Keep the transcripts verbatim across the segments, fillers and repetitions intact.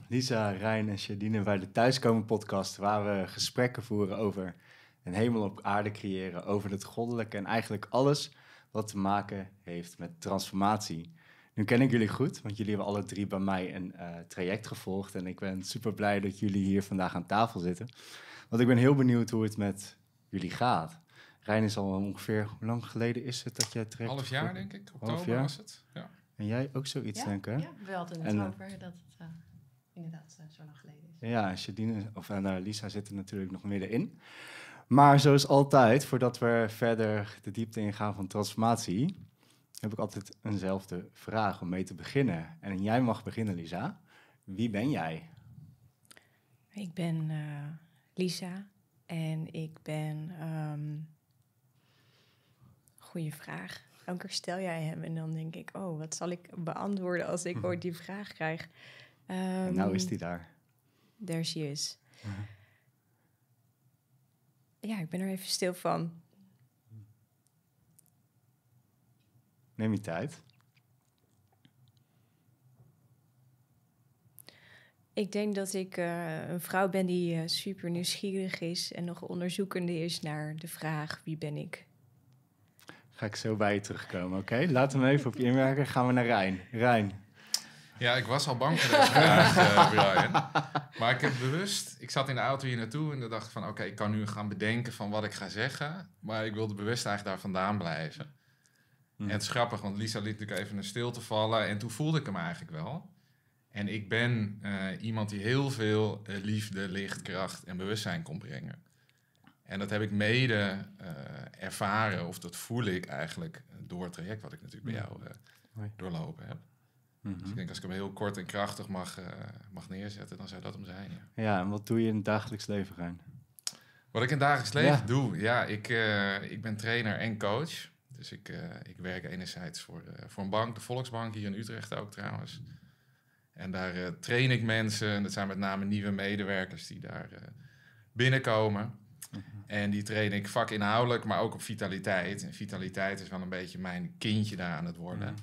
Lisa, Rijn en Shadine bij de Thuiskomen podcast, waar we gesprekken voeren over een hemel op aarde creëren, over het goddelijke en eigenlijk alles wat te maken heeft met transformatie. Nu ken ik jullie goed, want jullie hebben alle drie bij mij een uh, traject gevolgd en ik ben super blij dat jullie hier vandaag aan tafel zitten. Want ik ben heel benieuwd hoe het met jullie gaat. Rijn is al ongeveer, hoe lang geleden is het dat jij het traject Half jaar, gevolgd? denk ik. Oktober jaar? was het. Ja. En jij ook zoiets, ja, denk ik, hè? Ja, we hadden het en, over dat het uh, inderdaad uh, zo lang geleden is. Ja, Shadine of uh, Lisa zitten natuurlijk nog middenin. Maar zoals altijd, voordat we verder de diepte ingaan van transformatie, heb ik altijd eenzelfde vraag om mee te beginnen. En jij mag beginnen, Lisa. Wie ben jij? Ik ben uh, Lisa en ik ben... Um, goeie vraag. Elke keer stel jij hem en dan denk ik, oh, wat zal ik beantwoorden als ik ooit die vraag krijg? Um, en nou is die daar. There she is. Uh-huh. Ja, ik ben er even stil van. Neem je tijd. Ik denk dat ik uh, een vrouw ben die uh, super nieuwsgierig is en nog onderzoekende is naar de vraag, wie ben ik? Ga ik zo bij je terugkomen, oké? Okay? Laten we even op je inwerken. Gaan we naar Rijn. Rijn. Ja, ik was al bang voor deze vraag, uh, Brian. Maar ik heb bewust... Ik zat in de auto hier naartoe en dan dacht ik van... Oké, okay, ik kan nu gaan bedenken van wat ik ga zeggen. Maar ik wilde bewust eigenlijk daar vandaan blijven. Hmm. En het is grappig, want Lisa liet natuurlijk even een stilte vallen. En toen voelde ik hem eigenlijk wel. En ik ben uh, iemand die heel veel uh, liefde, licht, kracht en bewustzijn kon brengen. En dat heb ik mede uh, ervaren, of dat voel ik eigenlijk... door het traject wat ik natuurlijk bij jou uh, doorlopen heb. Mm-hmm. Dus ik denk, als ik hem heel kort en krachtig mag, uh, mag neerzetten, dan zou dat hem zijn. Ja. ja, en wat doe je in het dagelijks leven, Rijn? Wat ik in het dagelijks leven ja. doe? Ja, ik, uh, ik ben trainer en coach. Dus ik, uh, ik werk enerzijds voor, uh, voor een bank, de Volksbank, hier in Utrecht ook trouwens. En daar uh, train ik mensen, en dat zijn met name nieuwe medewerkers die daar uh, binnenkomen. Mm-hmm. En die train ik vakinhoudelijk, maar ook op vitaliteit. En vitaliteit is wel een beetje mijn kindje daar aan het worden. Mm-hmm.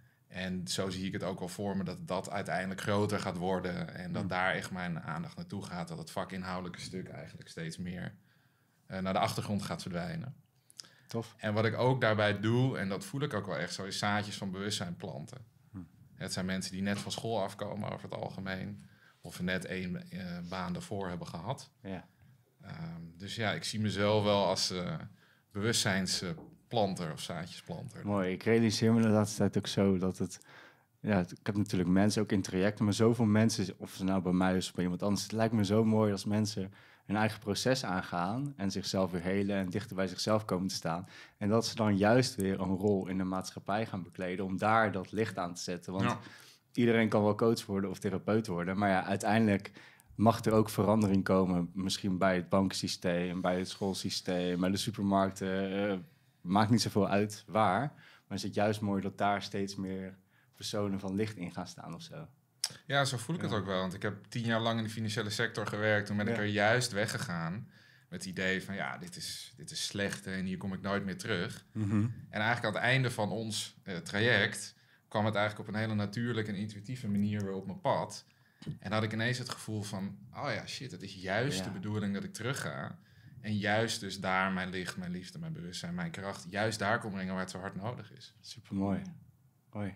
En zo zie ik het ook wel voor me dat dat uiteindelijk groter gaat worden. En dat mm. daar echt mijn aandacht naartoe gaat. Dat het vakinhoudelijke stuk eigenlijk steeds meer uh, naar de achtergrond gaat verdwijnen. Tof. En wat ik ook daarbij doe, en dat voel ik ook wel echt zo, is zaadjes van bewustzijn planten. Mm. Het zijn mensen die net van school afkomen over het algemeen. Of net één uh, baan daarvoor hebben gehad. Ja. Um, dus ja, ik zie mezelf wel als uh, bewustzijns... Uh, planter of zaadjesplanter. Mooi, ik realiseer me de laatste tijd ook zo dat het... Ja, ik heb natuurlijk mensen ook in trajecten, maar zoveel mensen, of ze nou bij mij is of bij iemand anders, het lijkt me zo mooi als mensen hun eigen proces aangaan en zichzelf weer helen en dichter bij zichzelf komen te staan. En dat ze dan juist weer een rol in de maatschappij gaan bekleden om daar dat licht aan te zetten. Want ja. iedereen kan wel coach worden of therapeut worden, maar ja, uiteindelijk mag er ook verandering komen, misschien bij het bankensysteem, bij het schoolsysteem, bij de supermarkten. Uh, Maakt niet zoveel uit waar, maar is het juist mooi dat daar steeds meer personen van licht in gaan staan of zo. Ja, zo voel ik ja. het ook wel. Want ik heb tien jaar lang in de financiële sector gewerkt. Toen ben ja. ik er juist weggegaan met het idee van ja, dit is, dit is slecht en hier kom ik nooit meer terug. Mm-hmm. En eigenlijk aan het einde van ons uh, traject kwam het eigenlijk op een hele natuurlijke en intuïtieve manier weer op mijn pad. En had ik ineens het gevoel van, oh ja, shit, het is juist ja. de bedoeling dat ik terug ga. En juist dus daar mijn licht, mijn liefde, mijn bewustzijn, mijn kracht... juist daar kon brengen waar het zo hard nodig is. Supermooi. Mooi.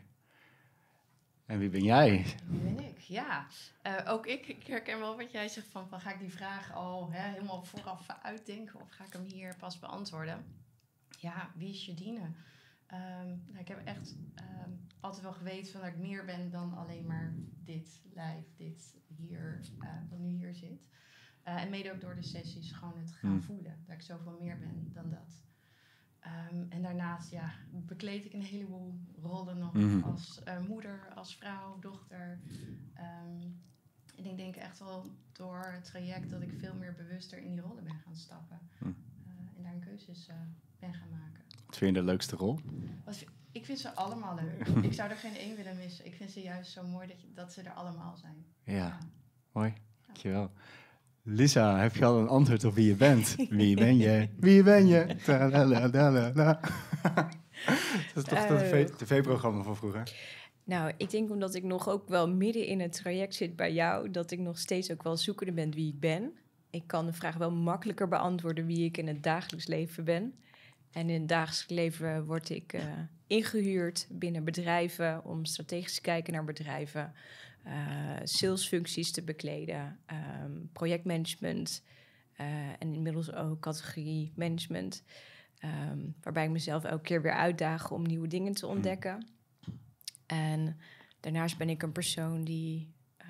En wie ben jij? Wie ben ik? Ja, uh, ook ik, ik herken wel wat jij zegt van... van ga ik die vraag al hè, helemaal vooraf uitdenken... of ga ik hem hier pas beantwoorden? Ja, wie is Shadine? Um, nou, ik heb echt um, altijd wel geweten van dat ik meer ben dan alleen maar dit lijf, dit hier, uh, wat nu hier zit... Uh, en mede ook door de sessies gewoon het gaan mm. voelen. Dat ik zoveel meer ben dan dat. Um, en daarnaast ja, bekleed ik een heleboel rollen nog. Mm. Als uh, moeder, als vrouw, dochter. Um, en ik denk echt wel door het traject dat ik veel meer bewuster in die rollen ben gaan stappen. Mm. Uh, en daar een keuzes uh, ben gaan maken. Wat vind je de leukste rol? Wat, ik vind ze allemaal leuk. Ik zou er geen één willen missen. Ik vind ze juist zo mooi dat, je, dat ze er allemaal zijn. Ja, ja. Mooi. Dankjewel. Lisa, heb je al een antwoord op wie je bent? Wie ben je? Wie ben je? Dat is toch uh, het tv-programma van vroeger? Nou, ik denk omdat ik nog ook wel midden in het traject zit bij jou, dat ik nog steeds ook wel zoekende ben wie ik ben. Ik kan de vraag wel makkelijker beantwoorden wie ik in het dagelijks leven ben. En in het dagelijks leven word ik uh, ingehuurd binnen bedrijven om strategisch te kijken naar bedrijven, uh, salesfuncties te bekleden, um, projectmanagement uh, en inmiddels ook categorie management. Um, waarbij ik mezelf elke keer weer uitdaag om nieuwe dingen te ontdekken. Mm. En daarnaast ben ik een persoon die uh,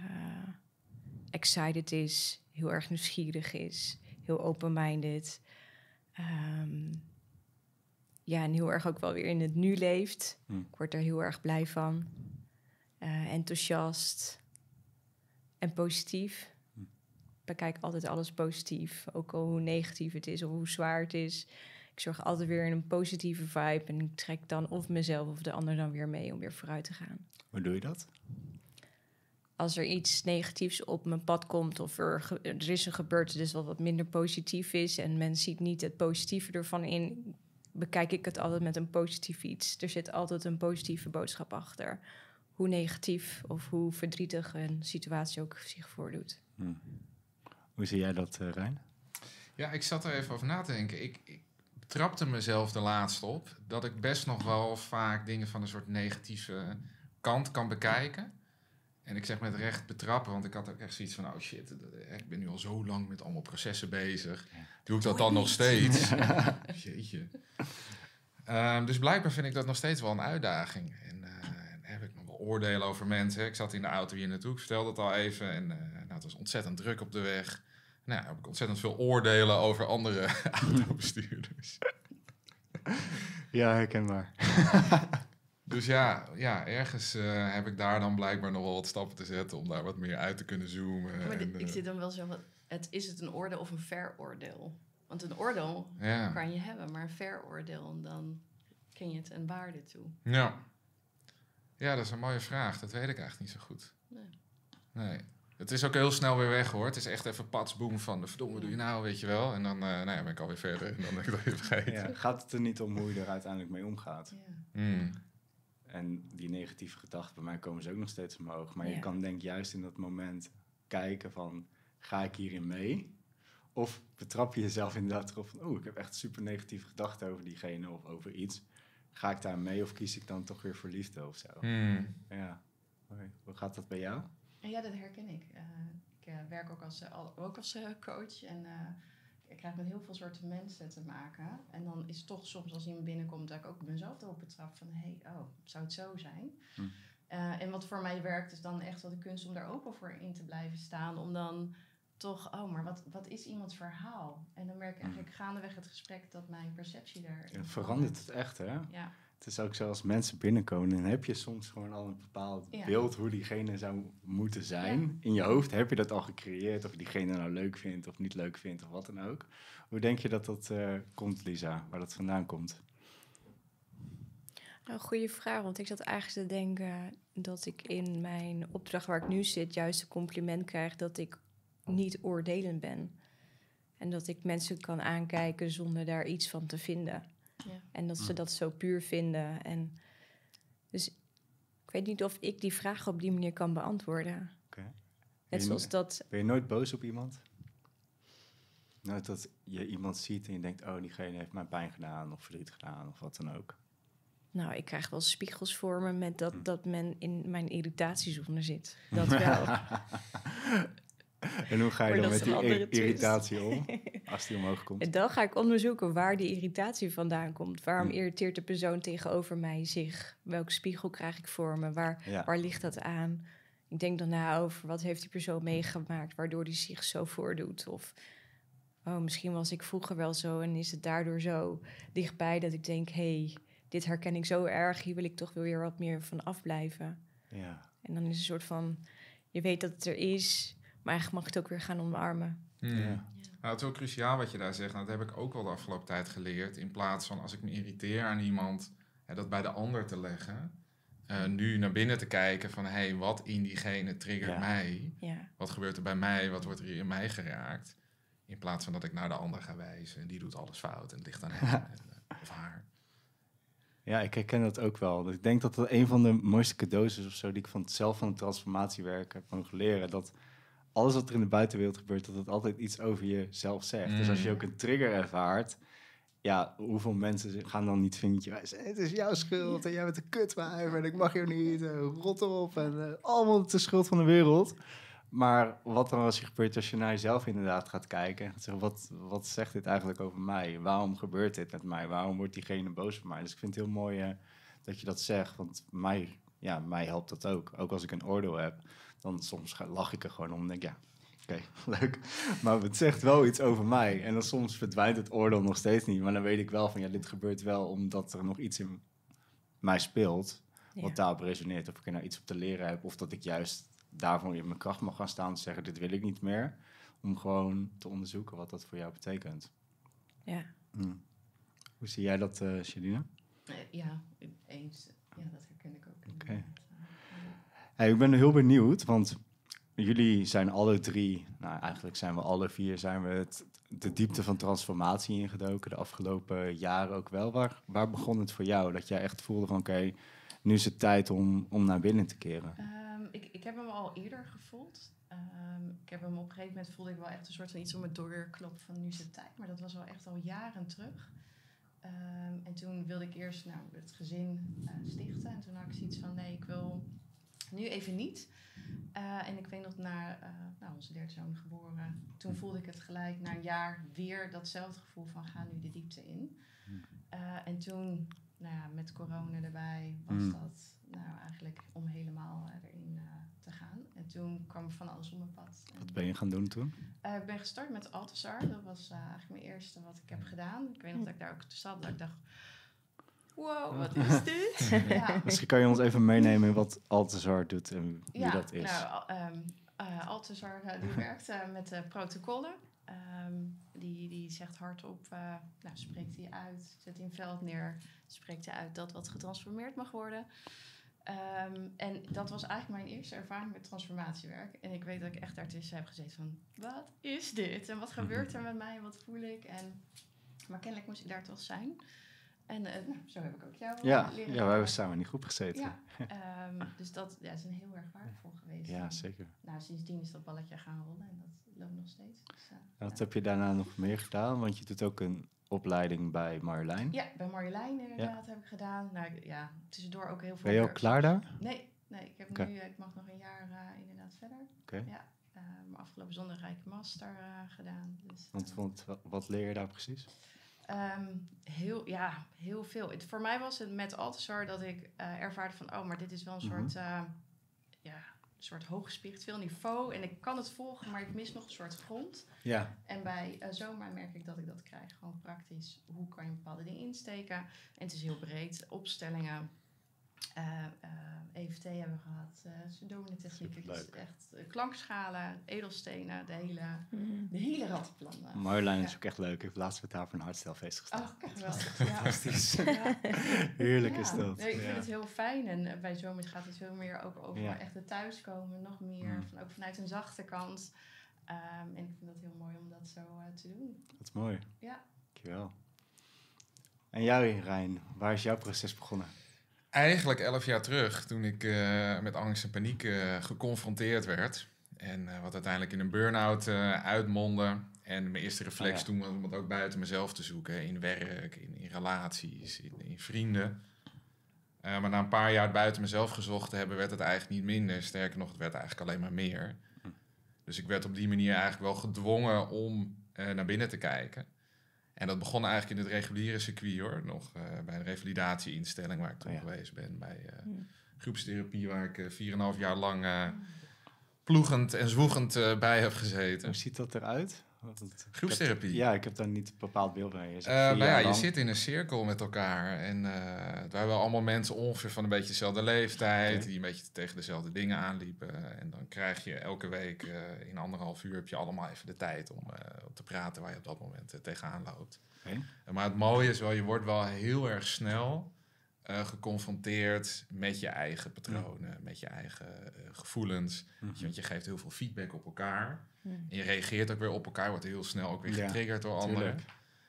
excited is, heel erg nieuwsgierig is, heel open-minded. Um, ja, en heel erg ook wel weer in het nu leeft. Mm. Ik word er heel erg blij van. Uh, enthousiast en positief. Mm. Ik bekijk altijd alles positief, ook al hoe negatief het is of hoe zwaar het is. Ik zorg altijd weer in een positieve vibe en ik trek dan of mezelf of de ander dan weer mee om weer vooruit te gaan. Hoe doe je dat? Als er iets negatiefs op mijn pad komt of er, ge- er is een gebeurtenis wat wat minder positief is en men ziet niet het positieve ervan in, bekijk ik het altijd met een positief iets. Er zit altijd een positieve boodschap achter. Hoe negatief of hoe verdrietig een situatie ook zich voordoet. Hmm. Hoe zie jij dat, uh, Rijn? Ja, ik zat er even over na te denken. Ik, ik trapte mezelf de laatst op dat ik best nog wel vaak dingen van een soort negatieve kant kan bekijken. En ik zeg met recht betrappen, want ik had ook echt zoiets van, oh shit, ik ben nu al zo lang met allemaal processen bezig. Doe ik dat dan nog steeds? Jeetje. Um, dus blijkbaar vind ik dat nog steeds wel een uitdaging. En uh, heb ik nog wel oordelen over mensen. Ik zat in de auto hier naartoe, ik vertelde het al even. En uh, nou, het was ontzettend druk op de weg. Nou, heb ik ontzettend veel oordelen over andere autobestuurders. Ja, herkenbaar. Dus ja, ja ergens uh, heb ik daar dan blijkbaar nog wel wat stappen te zetten om daar wat meer uit te kunnen zoomen. Maar en, ik uh, zit dan wel zo van, het, is het een oordeel of een veroordeel? Want een oordeel ja. kan je hebben, maar een veroordeel, dan ken je het een waarde toe. Ja. Ja, dat is een mooie vraag. Dat weet ik eigenlijk niet zo goed. Nee. Nee. Het is ook heel snel weer weg, hoor. Het is echt even patsboom van, verdomme, wat doe je nou, weet je wel. En dan uh, nou ja, ben ik alweer verder en dan ben ik dat weer vergeten. Ja, gaat het er niet om hoe je er uiteindelijk mee omgaat? Ja. Mm. En die negatieve gedachten, bij mij komen ze ook nog steeds omhoog. Maar Ja. je kan denk ik juist in dat moment kijken van, ga ik hierin mee? Of betrap je jezelf inderdaad erop van, oh, ik heb echt super negatieve gedachten over diegene of over iets. Ga ik daar mee of kies ik dan toch weer voor liefde of zo? Mm. Ja. Hoe gaat dat bij jou? Ja, dat herken ik. Uh, ik uh, werk ook als, uh, ook als uh, coach en uh, ik krijg met heel veel soorten mensen te maken. En dan is het toch soms als iemand binnenkomt dat ik ook mezelf erop betrap van, hé, hey, oh, zou het zo zijn? Hm. Uh, en wat voor mij werkt is dan echt wel de kunst om daar open voor in te blijven staan. Om dan toch, oh, maar wat, wat is iemands verhaal? En dan merk ik eigenlijk gaandeweg het gesprek dat mijn perceptie daar... Ja, verandert het echt, hè? Ja. Het is ook zo als mensen binnenkomen, dan heb je soms gewoon al een bepaald ja. beeld hoe diegene zou moeten zijn. Ja. In je hoofd heb je dat al gecreëerd, of je diegene nou leuk vindt of niet leuk vindt of wat dan ook. Hoe denk je dat dat uh, komt, Lisa, waar dat vandaan komt? Nou, goede vraag, want ik zat eigenlijk te denken dat ik in mijn opdracht waar ik nu zit juist een compliment krijg dat ik niet oordelend ben. En dat ik mensen kan aankijken zonder daar iets van te vinden. Ja. En dat ze dat zo puur vinden. En dus ik weet niet of ik die vraag op die manier kan beantwoorden. Okay. Net zoals no- dat... Ben je nooit boos op iemand? Nou, dat je iemand ziet en je denkt, oh, diegene heeft mij pijn gedaan of verdriet gedaan of wat dan ook. Nou, ik krijg wel spiegels voor me met dat, hm. dat men in mijn irritatiezone zit. Dat wel. En hoe ga je dan met die ir- irritatie om, als die omhoog komt? En dan ga ik onderzoeken waar die irritatie vandaan komt. Waarom hm. irriteert de persoon tegenover mij zich? Welke spiegel krijg ik voor me? Waar, ja. waar ligt dat aan? Ik denk dan na over wat heeft die persoon meegemaakt waardoor die zich zo voordoet. Of oh, misschien was ik vroeger wel zo en is het daardoor zo dichtbij dat ik denk, hé, hey, dit herken ik zo erg, hier wil ik toch weer wat meer van afblijven. Ja. En dan is het een soort van, je weet dat het er is, maar eigenlijk mag ik het ook weer gaan omarmen. Hmm. Ja. Nou, het is wel cruciaal wat je daar zegt. Nou, dat heb ik ook wel de afgelopen tijd geleerd. In plaats van als ik me irriteer aan iemand, ja, dat bij de ander te leggen. Uh, nu naar binnen te kijken van, hé, hey, wat in diegene triggert ja. mij? Ja. Wat gebeurt er bij mij? Wat wordt er hier in mij geraakt? In plaats van dat ik naar de ander ga wijzen. En die doet alles fout en het ligt aan hem of haar. Ja, ik herken dat ook wel. Dus ik denk dat dat een van de mooiste cadeaus is of zo... die ik van het zelf van het transformatiewerk heb mogen leren. Dat alles wat er in de buitenwereld gebeurt... dat het altijd iets over jezelf zegt. Mm. Dus als je ook een trigger ervaart... ja, hoeveel mensen gaan dan niet vinden... het is jouw schuld en jij bent een kutwijf... en ik mag je niet, en rot erop... en uh, allemaal de schuld van de wereld... Maar wat dan als je gebeurt als je naar jezelf inderdaad gaat kijken... en gaat zeggen, wat, wat zegt dit eigenlijk over mij? Waarom gebeurt dit met mij? Waarom wordt diegene boos op mij? Dus ik vind het heel mooi uh, dat je dat zegt. Want mij, ja, mij helpt dat ook. Ook als ik een oordeel heb, dan soms ga, lach ik er gewoon om en denk ja, oké, okay, leuk. Maar het zegt wel iets over mij. En dan soms verdwijnt het oordeel nog steeds niet. Maar dan weet ik wel van, ja, dit gebeurt wel omdat er nog iets in mij speelt... wat ja. daarop resoneert. Of ik er nou iets op te leren heb, of dat ik juist... daarvan in mijn kracht mag gaan staan te zeggen... dit wil ik niet meer. Om gewoon te onderzoeken wat dat voor jou betekent. Ja. Hmm. Hoe zie jij dat, uh, Shalina? Uh, ja, eens. Ja, dat herken ik ook. Oké. Okay. Hey, ik ben heel benieuwd, want jullie zijn alle drie... nou, eigenlijk zijn we alle vier... zijn we het, de diepte van transformatie ingedoken... de afgelopen jaren ook wel. Waar, waar begon het voor jou? Dat jij echt voelde van... oké, okay, nu is het tijd om, om naar binnen te keren. Uh, Ik, ik heb hem al eerder gevoeld. Um, ik heb hem op een gegeven moment voelde ik wel echt een soort van iets om het doorkloppen van nu is het tijd. Maar dat was wel echt al jaren terug. Um, en toen wilde ik eerst nou, het gezin uh, stichten. En toen had ik zoiets van nee, ik wil nu even niet. Uh, en ik weet nog na uh, nou, onze derde zoon geboren. Toen voelde ik het gelijk na een jaar weer datzelfde gevoel van ga nu de diepte in. Uh, en toen, nou ja, met corona erbij was mm. dat... nou, eigenlijk om helemaal uh, erin uh, te gaan. En toen kwam er van alles op mijn pad. En, wat ben je gaan doen toen? Uh, ik ben gestart met Althazar. Dat was uh, eigenlijk mijn eerste wat ik heb gedaan. Ik weet nog dat ik daar ook zat. Dat ik dacht, wow, wat is dit? ja. Misschien kan je ons even meenemen in wat Althazar doet en wie ja, dat is. Nou, um, uh, Althazar uh, die werkt uh, met uh, protocollen. Um, die, die zegt hardop, uh, nou, spreekt hij uit, zet hij een veld neer, spreekt hij uit dat wat getransformeerd mag worden. Um, en dat was eigenlijk mijn eerste ervaring met transformatiewerk. En ik weet dat ik echt daartussen heb gezeten van... wat is dit? En wat gebeurt er met mij? En wat voel ik? En, maar kennelijk moest ik daar toch zijn. En uh, nou, zo heb ik ook jou ja, leren. Ja, wij hebben samen in die groep gezeten. Ja, um, dus dat ja, is een heel erg waardevol geweest. Ja, zeker. Nou, sindsdien is dat balletje gaan rollen. En dat loopt nog steeds. Dus, uh, wat ja. heb je daarna nog meer gedaan? Want je doet ook een... opleiding bij Marjolein. Ja, bij Marjolein inderdaad ja. heb ik gedaan. Nou, ja, tussendoor ook heel veel... Ben je al klaar daar? Nee, nee ik, heb okay. nu, ik mag nog een jaar uh, inderdaad verder. Okay. Ja, uh, maar afgelopen zondag heb ik master uh, gedaan. Dus, uh, want, want wat leer je daar precies? Um, heel, ja, heel veel. Het, voor mij was het met Althazar dat ik uh, ervaarde van... oh, maar dit is wel een mm-hmm. soort... Uh, ja, een soort hoog spiritueel niveau. En ik kan het volgen, maar ik mis nog een soort grond. Ja. En bij uh, Zoma merk ik dat ik dat krijg. Gewoon praktisch. Hoe kan je bepaalde dingen insteken? En het is heel breed. Opstellingen. Uh, uh, E F T hebben we gehad. Uh, Pseudomine-technieken. Dus echt uh, klankschalen, edelstenen. De hele, mm. de hele rattenplan. Uh, Marjolein ja. is ook echt leuk. Ik heb laatst met haar voor een hartstelfeest gestaan. Oh, kijk wel. Fantastisch. Ja. Heerlijk ja. is dat. Nee, ik vind ja. het heel fijn. En uh, bij Zoma gaat het veel meer ook over ja. echt het thuiskomen. Nog meer. Mm. Van, ook vanuit een zachte kant. Um, en ik vind dat heel mooi om dat zo uh, te doen. Dat is mooi. Ja. Dankjewel. En jou, Rijn, waar is jouw proces begonnen? Eigenlijk elf jaar terug, toen ik uh, met angst en paniek uh, geconfronteerd werd. En uh, wat uiteindelijk in een burn-out uh, uitmondde. En mijn eerste reflex oh ja. toen was om het ook buiten mezelf te zoeken. In werk, in, in relaties, in, in vrienden. Uh, maar na een paar jaar buiten mezelf gezocht te hebben, werd het eigenlijk niet minder. Sterker nog, het werd eigenlijk alleen maar meer. Hm. Dus ik werd op die manier eigenlijk wel gedwongen om uh, naar binnen te kijken. En dat begon eigenlijk in het reguliere circuit, hoor. Nog uh, bij een revalidatieinstelling waar ik toen oh ja. geweest ben. Bij uh, mm. groepstherapie waar ik uh, vier en een half jaar lang uh, ploegend en zwoegend uh, bij heb gezeten. Hoe ziet dat eruit? Het, groepstherapie? Ik heb, ja, ik heb daar niet een bepaald beeld bij. Je, uh, nou ja, je zit in een cirkel met elkaar. En uh, het waren wel allemaal mensen ongeveer van een beetje dezelfde leeftijd. Okay. Die een beetje tegen dezelfde dingen aanliepen. En dan krijg je elke week uh, in anderhalf uur heb je allemaal even de tijd om uh, te praten waar je op dat moment uh, tegenaan loopt. Okay. Uh, maar het mooie is wel, je wordt wel heel erg snel uh, geconfronteerd met je eigen patronen. Ja. Met je eigen uh, gevoelens. Mm-hmm. Want je geeft heel veel feedback op elkaar. Mm. En je reageert ook weer op elkaar, wordt heel snel ook weer getriggerd ja, door anderen.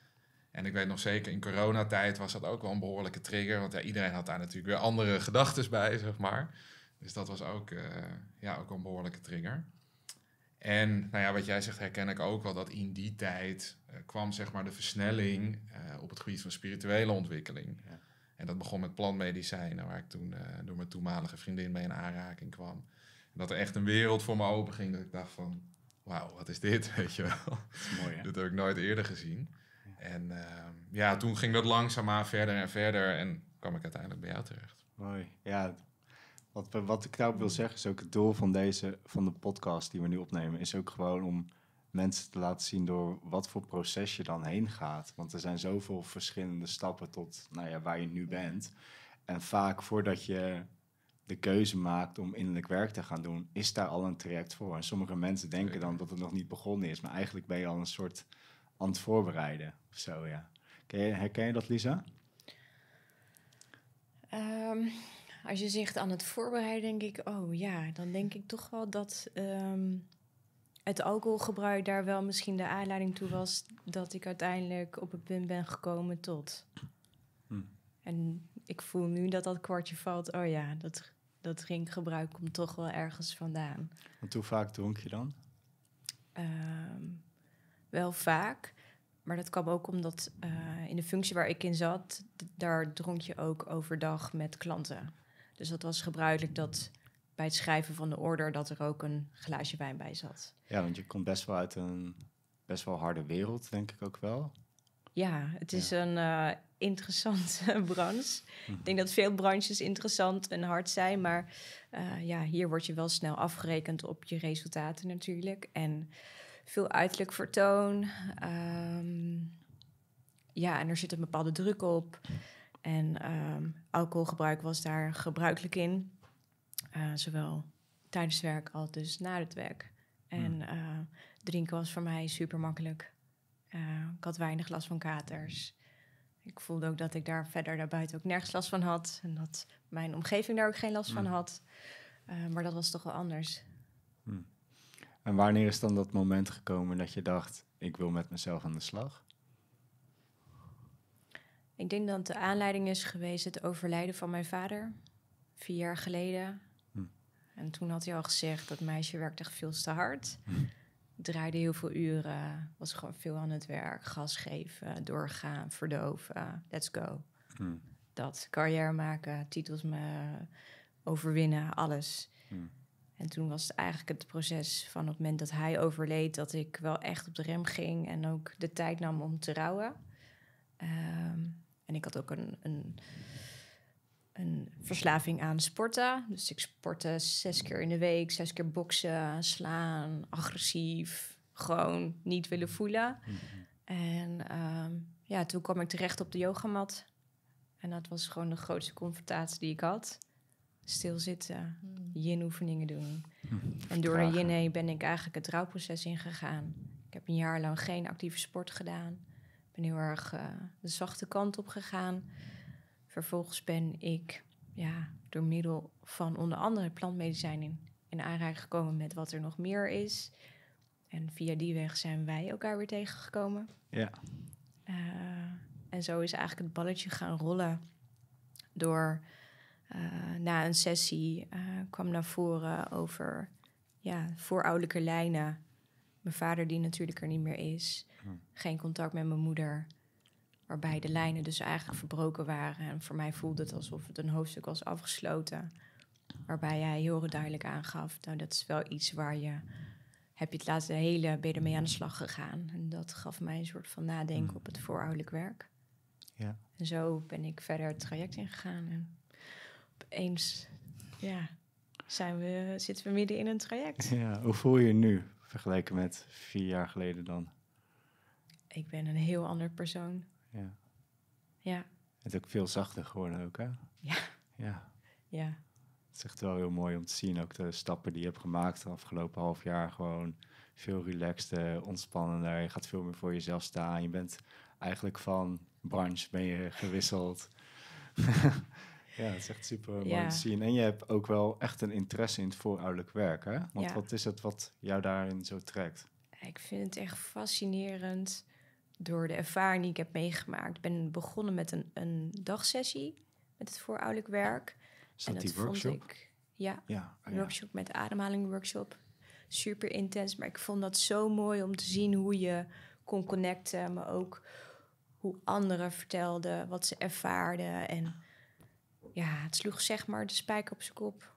En ik weet nog zeker, in coronatijd was dat ook wel een behoorlijke trigger. Want ja, iedereen had daar natuurlijk weer andere gedachten bij, zeg maar. Dus dat was ook, uh, ja, ook wel een behoorlijke trigger. En nou ja, wat jij zegt herken ik ook wel, dat in die tijd uh, kwam zeg maar de versnelling uh, op het gebied van spirituele ontwikkeling. Ja. En dat begon met plantmedicijnen, waar ik toen uh, door mijn toenmalige vriendin mee in aanraking kwam. En dat er echt een wereld voor me open ging, dat ik dacht van, wauw, wat is dit, weet je wel. Dat is mooi, hè? Dat heb ik nooit eerder gezien. Ja. En uh, ja, toen ging dat langzaamaan verder en verder en kwam ik uiteindelijk bij jou terecht. Mooi, ja. Wat, wat ik nou wil zeggen is ook het doel van deze, van de podcast die we nu opnemen, is ook gewoon om mensen te laten zien door wat voor proces je dan heen gaat. Want er zijn zoveel verschillende stappen tot nou ja, waar je nu bent. En vaak voordat je de keuze maakt om innerlijk werk te gaan doen, is daar al een traject voor. En sommige mensen denken dan dat het nog niet begonnen is, maar eigenlijk ben je al een soort aan het voorbereiden. Of zo, ja. Ken je, herken je dat, Lisa? Um, als je zegt aan het voorbereiden, denk ik, oh ja, dan denk ik toch wel dat um, het alcoholgebruik daar wel misschien de aanleiding toe was dat ik uiteindelijk op het punt ben gekomen tot. Hm. En ik voel nu dat dat kwartje valt, oh ja, dat, dat drinkgebruik komt toch wel ergens vandaan. Want hoe vaak dronk je dan? Um, wel vaak. Maar dat kwam ook omdat uh, in de functie waar ik in zat, d- daar dronk je ook overdag met klanten. Dus dat was gebruikelijk dat bij het schrijven van de order dat er ook een glaasje wijn bij zat. Ja, want je komt best wel uit een best wel harde wereld, denk ik ook wel. Ja, het is ja. een uh, interessante branche. Hm. Ik denk dat veel branches interessant en hard zijn, maar uh, ja, hier word je wel snel afgerekend op je resultaten natuurlijk. En veel uiterlijk vertoon. Um, ja, en er zit een bepaalde druk op. En um, alcoholgebruik was daar gebruikelijk in. Uh, zowel tijdens het werk als dus na het werk. En uh, drinken was voor mij super makkelijk. Uh, ik had weinig last van katers. Ik voelde ook dat ik daar verder daarbuiten ook nergens last van had. En dat mijn omgeving daar ook geen last mm. van had. Uh, maar dat was toch wel anders. Mm. En wanneer is dan dat moment gekomen dat je dacht, ik wil met mezelf aan de slag? Ik denk dat de aanleiding is geweest het overlijden van mijn vader. Vier jaar geleden. Hm. En toen had hij al gezegd, dat meisje werkt echt veel te hard. Hm. Draaide heel veel uren, was gewoon veel aan het werk. Gas geven, doorgaan, verdoven, let's go. Hm. Dat, carrière maken, titels me overwinnen, alles. Hm. En toen was het eigenlijk het proces van op het moment dat hij overleed, dat ik wel echt op de rem ging en ook de tijd nam om te rouwen. Um, en ik had ook een, een, een verslaving aan sporten. Dus ik sportte zes keer in de week, zes keer boksen, slaan, agressief, gewoon niet willen voelen. Mm-hmm. En um, ja, toen kwam ik terecht op de yogamat. En dat was gewoon de grootste confrontatie die ik had. Stilzitten, mm. yin-oefeningen doen. Mm. En door de yin heen ben ik eigenlijk het rouwproces ingegaan. Ik heb een jaar lang geen actieve sport gedaan. Ik ben heel erg uh, de zachte kant op gegaan. Vervolgens ben ik ja, door middel van onder andere plantmedicijnen in, in aanraking gekomen met wat er nog meer is. En via die weg zijn wij elkaar weer tegengekomen. Ja. Uh, en zo is eigenlijk het balletje gaan rollen door... Uh, na een sessie uh, kwam naar voren over ja, voorouderlijke lijnen. Mijn vader die natuurlijk er niet meer is. Hmm. Geen contact met mijn moeder. Waarbij de lijnen dus eigenlijk verbroken waren. En voor mij voelde het alsof het een hoofdstuk was afgesloten. Waarbij hij heel duidelijk aangaf, nou dat is wel iets waar je... Heb je het laatste hele, ben je ermee aan de slag gegaan. En dat gaf mij een soort van nadenken hmm. op het voorouderlijk werk. Ja. En zo ben ik verder het traject ingegaan en... Eens, ja, zijn we, zitten we midden in een traject. Ja, hoe voel je je nu, vergeleken met vier jaar geleden dan? Ik ben een heel ander persoon. Ja. Ja. Het is ook veel zachter geworden ook, hè? Ja. Ja. Ja. Het is echt wel heel mooi om te zien, ook de stappen die je hebt gemaakt de afgelopen half jaar. Gewoon veel relaxter, ontspannender. Je gaat veel meer voor jezelf staan. Je bent eigenlijk van branche ben je gewisseld. Ja, het is echt super mooi ja. te zien. En je hebt ook wel echt een interesse in het voorouderlijk werk, hè? Want ja. wat is het wat jou daarin zo trekt? Ik vind het echt fascinerend door de ervaring die ik heb meegemaakt... ben begonnen met een, een dagsessie met het voorouderlijk werk. Is dat en die dat workshop? vond ik... Ja, Ja, oh een ja. workshop met ademhaling workshop. Super intens, maar ik vond dat zo mooi om te zien hoe je kon connecten. Maar ook hoe anderen vertelden wat ze ervaarden. En ja, het sloeg zeg maar de spijker op zijn kop.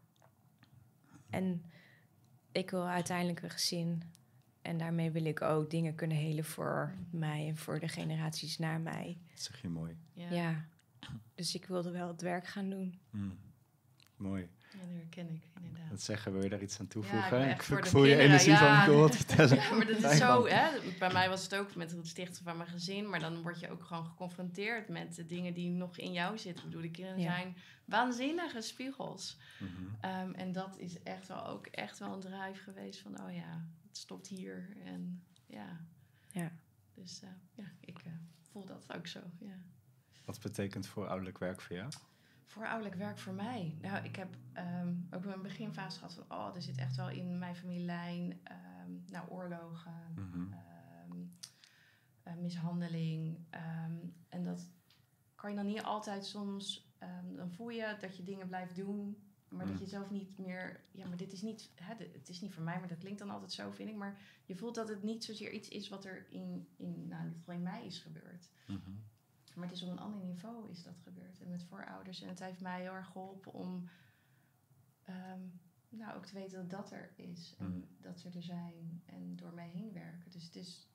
En ik wil uiteindelijk een gezin. En daarmee wil ik ook dingen kunnen helen voor mij en voor de generaties na mij. Dat zeg je mooi. Ja, Ja, dus ik wilde wel het werk gaan doen. Mm. Mooi. ja, dat herken ik inderdaad. Dat zeggen, wil je daar iets aan Ja, toevoegen? ik ben ik echt voor ik de voel je kinderen, energie ja. van, ik wil wat vertellen. Ja, maar dat is Fijn, zo, man. hè. Bij mij was het ook met het stichten van mijn gezin. Maar dan word je ook gewoon geconfronteerd met de dingen die nog in jou zitten. Ik bedoel, de kinderen Ja. zijn waanzinnige spiegels. Mhm. Um, en dat is echt wel ook echt wel een drive geweest van, oh ja, het stopt hier. En ja, Ja. dus uh, ja, ik uh, voel dat ook zo, ja. Wat betekent voorouderlijk werk voor jou? Voorouderlijk werk voor mij. Nou, ik heb um, ook een beginfase gehad van... oh, er zit echt wel in mijn familielijn... Um, nou, oorlogen, Mhm. um, uh, mishandeling. Um, en dat kan je dan niet altijd soms... Um, dan voel je dat je dingen blijft doen... maar dat Mm. je zelf niet meer... ja, maar dit is niet... Hè, dit, het is niet voor mij, maar dat klinkt dan altijd zo, vind ik. Maar je voelt dat het niet zozeer iets is... wat er in, in, nou, in dit geval in mij is gebeurd. Mhm. Maar het is op een ander niveau is dat gebeurd. En met voorouders. En het heeft mij heel erg geholpen om... Um, nou, ook te weten dat dat er is. En Mm. dat ze er zijn. En door mij heen werken. Dus het is...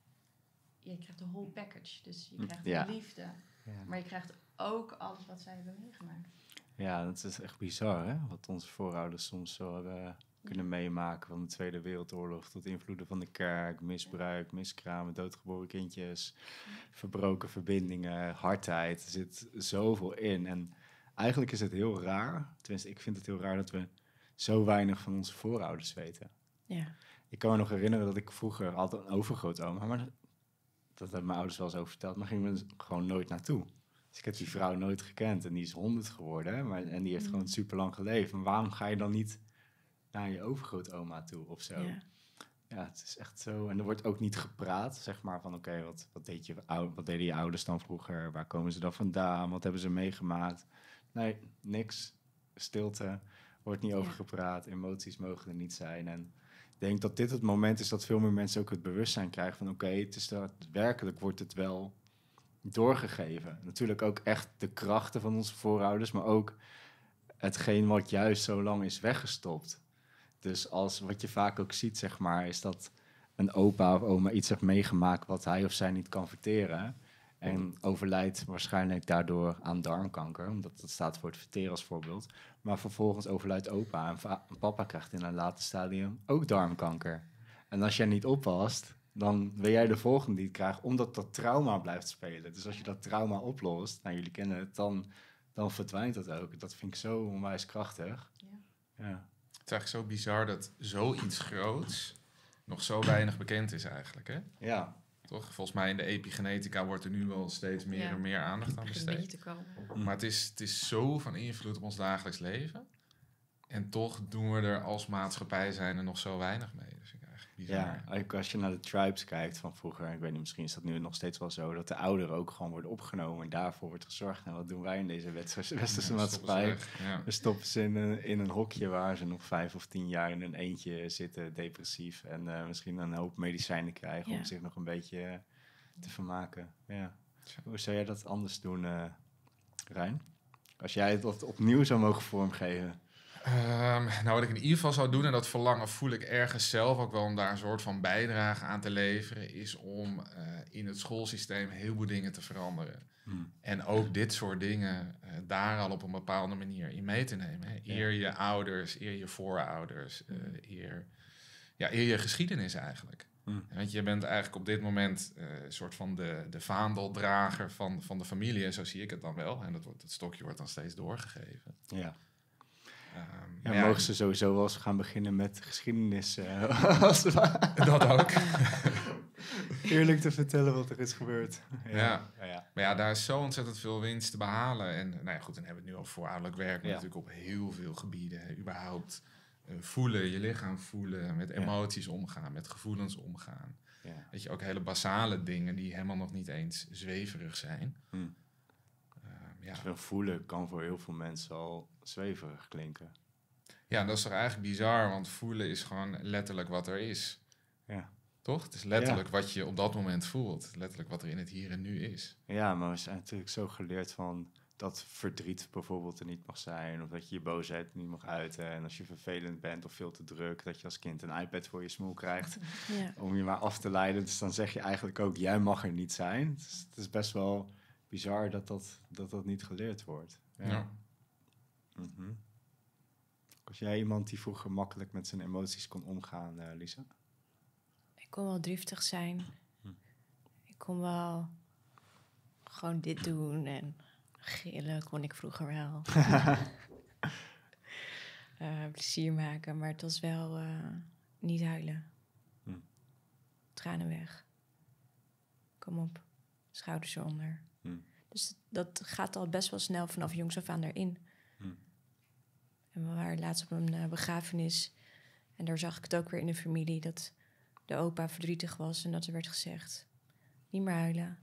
Je krijgt de whole package. Dus je Mm, krijgt ja. de liefde. Ja. Maar je krijgt ook alles wat zij hebben meegemaakt. Ja, dat is echt bizar, hè? Wat onze voorouders soms zo hebben kunnen meemaken. Van de Tweede Wereldoorlog tot invloeden van de kerk, misbruik, miskramen, doodgeboren kindjes, verbroken verbindingen, hardheid. Er zit zoveel in. En eigenlijk is het heel raar, tenminste ik vind het heel raar dat we zo weinig van onze voorouders weten. Ja. Ik kan me nog herinneren dat ik vroeger altijd een overgrootoma, maar dat, dat hebben mijn ouders wel eens over verteld, maar gingen we gewoon nooit naartoe. Dus ik heb die vrouw nooit gekend en die is honderd geworden, hè, maar, en die heeft Mm. gewoon super lang geleefd. Maar waarom ga je dan niet naar je overgrootoma toe of zo? Ja. Ja, het is echt zo. En er wordt ook niet gepraat, zeg maar, van oké, wat, wat, deed je, ou- wat deden je ouders dan vroeger? Waar komen ze dan vandaan? Wat hebben ze meegemaakt? Nee, niks. Stilte. Wordt niet over Ja. gepraat. Emoties mogen er niet zijn. En ik denk dat dit het moment is dat veel meer mensen ook het bewustzijn krijgen van oké, het is dat werkelijk wordt het wel doorgegeven. Natuurlijk ook echt de krachten van onze voorouders, maar ook hetgeen wat juist zo lang is weggestopt. Dus als wat je vaak ook ziet, zeg maar, is dat een opa of oma iets heeft meegemaakt wat hij of zij niet kan verteren. En overlijdt waarschijnlijk daardoor aan darmkanker, omdat dat staat voor het verteren als voorbeeld. Maar vervolgens overlijdt opa en, va- en papa krijgt in een later stadium ook darmkanker. En als jij niet oppast, dan ben jij de volgende die het krijgt, omdat dat trauma blijft spelen. Dus als je dat trauma oplost, nou jullie kennen het, dan, dan verdwijnt dat ook. Dat vind ik zo onwijs krachtig. Ja. Ja. Het is eigenlijk zo bizar dat zoiets groots nog zo weinig bekend is eigenlijk, hè? Ja. Toch? Volgens mij in de epigenetica wordt er nu wel steeds meer Ja. en meer aandacht aan Het begint een besteed. beetje te komen. Maar het is, het is zo van invloed op ons dagelijks leven. En toch doen we er als maatschappij zijn er nog zo weinig mee. Dus ik eigenlijk bizar. Ja, ook als je naar de tribes kijkt van vroeger, ik weet niet, misschien is dat nu nog steeds wel zo, dat de ouderen ook gewoon worden opgenomen en daarvoor wordt gezorgd. En wat doen wij in deze westerse, westerse Ja, stoppen ze maatschappij? weg. Ja. We stoppen ze in een, in een hokje waar ze nog vijf of tien jaar in een eentje zitten, depressief. En uh, misschien een hoop medicijnen krijgen Ja. om zich nog een beetje uh, te vermaken. Ja. Tja. Hoe zou jij dat anders doen, uh, Rijn? Als jij het opnieuw zou mogen vormgeven. Um, nou, wat ik in ieder geval zou doen, en dat verlangen voel ik ergens zelf ook wel om daar een soort van bijdrage aan te leveren, is om uh, in het schoolsysteem heel veel dingen te veranderen. Hmm. En ook dit soort dingen uh, daar al op een bepaalde manier in mee te nemen. Hè. Eer je ouders, eer je voorouders, uh, eer, ja, eer je geschiedenis eigenlijk. Hmm. Want je bent eigenlijk op dit moment uh, een soort van de, de vaandeldrager van, van de familie, en zo zie ik het dan wel. En dat, wordt, dat stokje wordt dan steeds doorgegeven. Ja. Um, Ja, maar ja, mogen ze sowieso wel eens gaan beginnen met geschiedenis. Uh, als het ware. dat ook. Eerlijk te vertellen wat er is gebeurd. Ja. Ja, ja. Maar ja, daar is zo ontzettend veel winst te behalen. En nou ja, goed, dan hebben we het nu over voorouderlijk werk. Maar Ja. natuurlijk op heel veel gebieden. Hè. Überhaupt uh, voelen, je lichaam voelen, met Ja. emoties omgaan, met gevoelens omgaan. Ja. Weet je, ook hele basale dingen die helemaal nog niet eens zweverig zijn. Hm. Uh, ja. Dus wel voelen kan voor heel veel mensen al zweverig klinken. Ja, dat is toch eigenlijk bizar, want voelen is gewoon letterlijk wat er is. Ja. Toch? Het is letterlijk Ja. wat je op dat moment voelt. Letterlijk wat er in het hier en nu is. Ja, maar we zijn natuurlijk zo geleerd van dat verdriet bijvoorbeeld er niet mag zijn. Of dat je je boosheid niet mag uiten. En als je vervelend bent of veel te druk, dat je als kind een iPad voor je smoel krijgt. Ja. Om je maar af te leiden. Dus dan zeg je eigenlijk ook, jij mag er niet zijn. Dus het is best wel bizar dat dat, dat, dat niet geleerd wordt. Ja. Ja. Mm-hmm. Was jij iemand die vroeger makkelijk met zijn emoties kon omgaan, uh, Lisa? Ik kon wel driftig zijn. Hm. Ik kon wel gewoon dit doen en gillen kon ik vroeger wel. uh, plezier maken, maar het was wel uh, niet huilen. Hm. Tranen weg. Kom op, schouders eronder. Hm. Dus dat gaat al best wel snel vanaf jongs af aan erin. Hm. En we waren laatst op een uh, begrafenis en daar zag ik het ook weer in de familie dat de opa verdrietig was en dat er werd gezegd, niet meer huilen.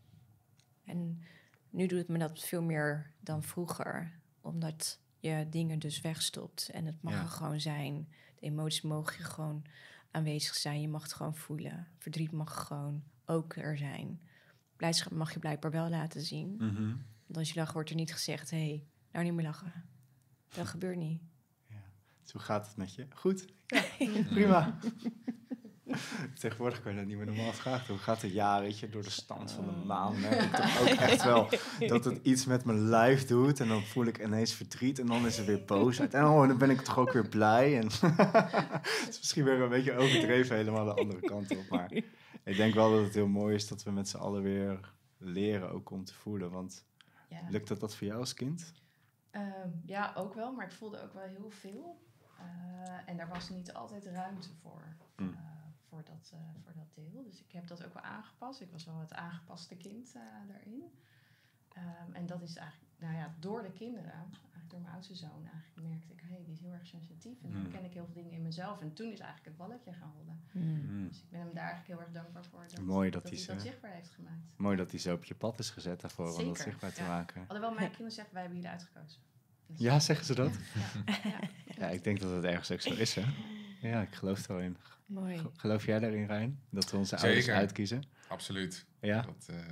En nu doet het me dat veel meer dan vroeger, omdat je dingen dus wegstopt en het mag Ja. er gewoon zijn. De emoties mogen je gewoon aanwezig zijn, je mag het gewoon voelen. Verdriet mag gewoon ook er zijn. Blijdschap mag je blijkbaar wel laten zien. Mm-hmm. Want als je lacht wordt er niet gezegd, hé, hey, nou niet meer lachen. Dat gebeurt niet. Ja. Dus hoe gaat het met je? Goed. Ja, prima. Tegenwoordig kan je dat niet meer normaal vragen. Hoe gaat het? Ja, weet je, door de stand van de maan merk ik toch ook echt wel dat het iets met mijn lijf doet. En dan voel ik ineens verdriet en dan is er weer boosheid. En oh, dan ben ik toch ook weer blij. En het is misschien weer een beetje overdreven helemaal de andere kant op. Maar ik denk wel dat het heel mooi is dat we met z'n allen weer leren ook om te voelen. Want Ja. lukt dat dat voor jou als kind? Ehm, ja, ook wel, maar ik voelde ook wel heel veel. Uh, en daar was niet altijd ruimte voor, uh, Mm. voor, dat, uh, voor dat deel. Dus ik heb dat ook wel aangepast. Ik was wel het aangepaste kind uh, daarin. Um, en dat is eigenlijk, nou ja, door de kinderen, eigenlijk door mijn oudste zoon, eigenlijk merkte ik, hé, hey, die is heel erg sensitief. En dan Mm. ken ik heel veel dingen in mezelf. En toen is eigenlijk het balletje gaan rollen. Mm. Dus ik ben hem daar eigenlijk heel erg dankbaar voor. Dat, Mooi dat dat hij hij ze- dat zichtbaar heeft gemaakt. Mooi dat hij zo op je pad is gezet daarvoor, om dat Zeker, zichtbaar te ja. maken. Alhoewel mijn kinderen zeggen, wij hebben jullie uitgekozen. Dus- Ja, zeggen ze dat? Ja, ja. Ja, ik denk dat het ergens ook zo is, hè? Ja, ik geloof er wel in. Mooi. Ge- Geloof jij daarin, Rijn? Dat we onze Zeker. ouders uitkiezen? Absoluut. Ja? Dat, uh,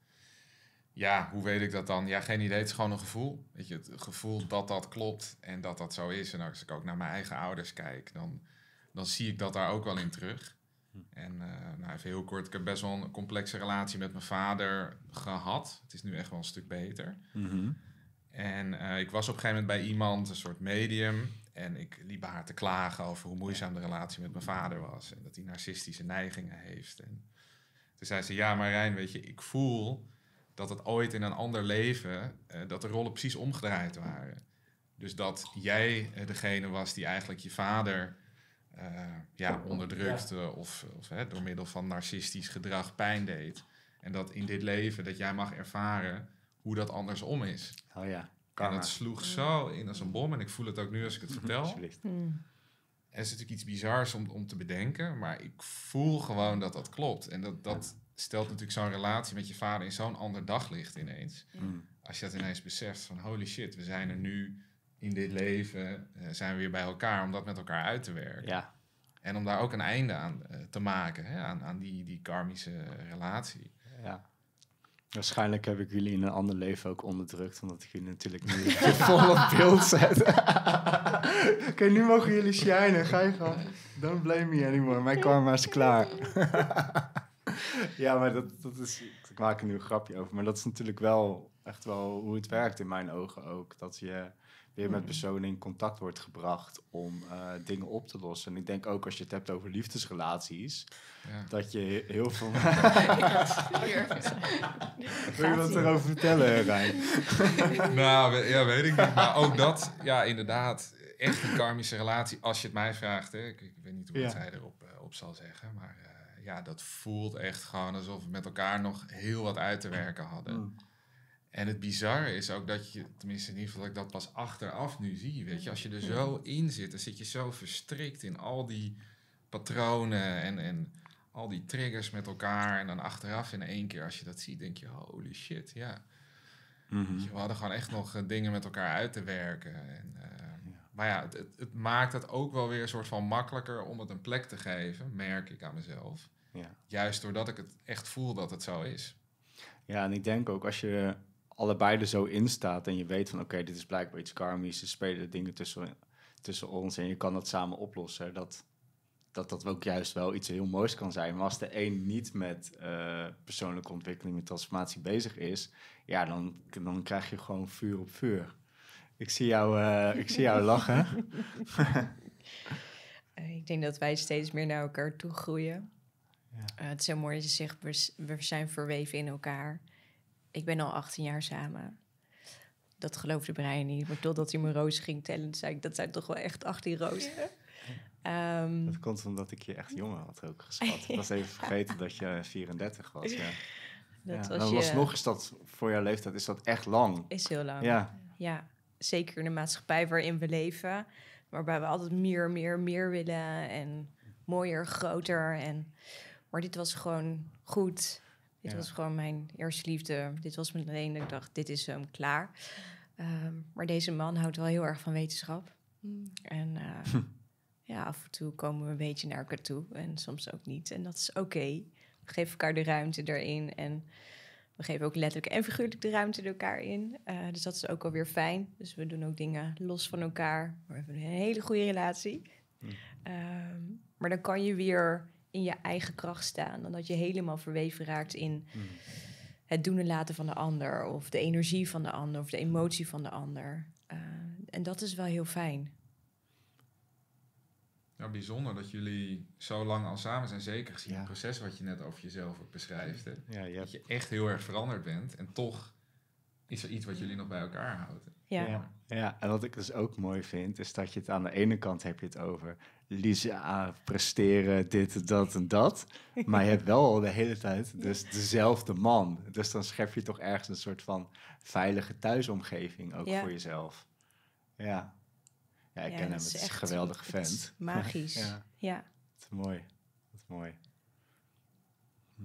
ja, hoe weet ik dat dan? Ja, geen idee. Het is gewoon een gevoel. Weet je, het gevoel dat dat klopt en dat dat zo is. En als ik ook naar mijn eigen ouders kijk, dan, dan zie ik dat daar ook wel in terug. Hm. En uh, nou, even heel kort, ik heb best wel een complexe relatie met mijn vader gehad. Het is nu echt wel een stuk beter. Mm-hmm. En uh, ik was op een gegeven moment bij iemand, een soort medium. En ik liep bij haar te klagen over hoe moeizaam de relatie met mijn vader was. En dat hij narcistische neigingen heeft. En toen zei ze, ja maar Rijn, weet je, ik voel dat het ooit in een ander leven, uh, dat de rollen precies omgedraaid waren. Dus dat jij uh, degene was die eigenlijk je vader uh, ja, onderdrukte ja. of, of hè, door middel van narcistisch gedrag pijn deed. En dat in dit leven, dat jij mag ervaren hoe dat andersom is. Oh ja. En dat sloeg zo in als een bom. En ik voel het ook nu als ik het vertel. Alsjeblieft. Hmm. Het is natuurlijk iets bizars om, om te bedenken. Maar ik voel gewoon dat dat klopt. En dat, dat stelt natuurlijk zo'n relatie met je vader in zo'n ander daglicht ineens. Mm. Als je dat ineens beseft van holy shit, we zijn er nu in dit leven. Uh, zijn we weer bij elkaar om dat met elkaar uit te werken. Ja. En om daar ook een einde aan uh, te maken. Hè, aan, aan die, die karmische relatie. Ja. Waarschijnlijk heb ik jullie in een ander leven ook onderdrukt, omdat ik jullie natuurlijk nu vol op beeld zet. Oké, okay, nu mogen jullie shinen. Ga je gewoon. Don't blame me anymore. Mijn karma is klaar. Ja, maar dat, dat is... Ik maak er nu een grapje over, maar dat is natuurlijk wel echt wel hoe het werkt in mijn ogen ook. Dat je weer met personen in contact wordt gebracht om uh, dingen op te lossen. En ik denk ook als je het hebt over liefdesrelaties, ja. dat je heel veel... Wil je wat erover vertellen, Rijn? Nou, ja, weet ik niet. Maar ook dat, ja, inderdaad, echt een karmische relatie, als je het mij vraagt. Hè. Ik, ik weet niet hoe ja. het hij erop uh, op zal zeggen, maar uh, ja, dat voelt echt gewoon alsof we met elkaar nog heel wat uit te werken hadden. Mm. En het bizarre is ook dat je, tenminste in ieder geval dat ik dat pas achteraf nu zie, weet je. Als je er zo in zit, dan zit je zo verstrikt in al die patronen en, en al die triggers met elkaar. En dan achteraf in één keer, als je dat ziet, denk je, holy shit, ja. Mhm. Dus we hadden gewoon echt nog uh, dingen met elkaar uit te werken. En, uh, Ja. Maar ja, het, het, het maakt het ook wel weer een soort van makkelijker om het een plek te geven, merk ik aan mezelf. Ja. Juist doordat ik het echt voel dat het zo is. Ja, en ik denk ook als je allebei er zo in staat en je weet van oké, dit is blijkbaar iets karmisch, er spelen dingen tussen, tussen ons en je kan dat samen oplossen, dat, dat dat ook juist wel iets heel moois kan zijn. Maar als de een niet met uh, persoonlijke ontwikkeling, met transformatie bezig is, ja, dan, dan krijg je gewoon vuur op vuur. Ik zie jou, uh, ik zie jou lachen. uh, ik denk dat wij steeds meer naar elkaar toe groeien. Ja. Uh, het is zo mooi dat je zegt, we, we zijn verweven in elkaar. Ik ben al achttien jaar samen. Dat geloofde Brian niet. Maar totdat hij mijn rozen ging tellen, zei ik, dat zijn toch wel echt achttien rozen. Um, dat komt omdat ik je echt jonger had ook geschat. Ik was even vergeten dat je vierendertig was. Ja. Dat ja. was je... je... nog is dat voor jouw leeftijd is dat echt lang. Is heel lang. Ja. Ja, zeker in de maatschappij waarin we leven. Waarbij we altijd meer, meer, meer willen. En mooier, groter. En... Maar dit was gewoon goed. Dit ja. was gewoon mijn eerste liefde. Dit was meteen, ik dacht, dit is um, klaar. Um, maar deze man houdt wel heel erg van wetenschap. Mm. En uh, ja, af en toe komen we een beetje naar elkaar toe. En soms ook niet. En dat is oké. Okay. We geven elkaar de ruimte erin. En we geven ook letterlijk en figuurlijk de ruimte er elkaar in. Uh, dus dat is ook alweer fijn. Dus we doen ook dingen los van elkaar. We hebben een hele goede relatie. Mm. Um, maar dan kan je weer in je eigen kracht staan. Dan dat je helemaal verweven raakt in mm. het doen en laten van de ander. Of de energie van de ander. Of de emotie van de ander. Uh, en dat is wel heel fijn. Ja, bijzonder dat jullie zo lang al samen zijn. Zeker gezien ja. het proces wat je net over jezelf ook beschrijft. Hè? Ja, je hebt... Dat je echt heel erg veranderd bent. En toch is er iets wat jullie nog bij elkaar houden. Ja. Ja. ja, en wat ik dus ook mooi vind, is dat je het aan de ene kant heb je het over Lisa, presteren, dit, dat en dat. Maar je hebt wel al de hele tijd dus dezelfde man. Dus dan schep je toch ergens een soort van veilige thuisomgeving ook ja. voor jezelf. Ja. Ja, ik ja, ken hem. Het is echt een geweldige vent. Het is magisch. ja. ja. Het is mooi. Het is mooi. Hm.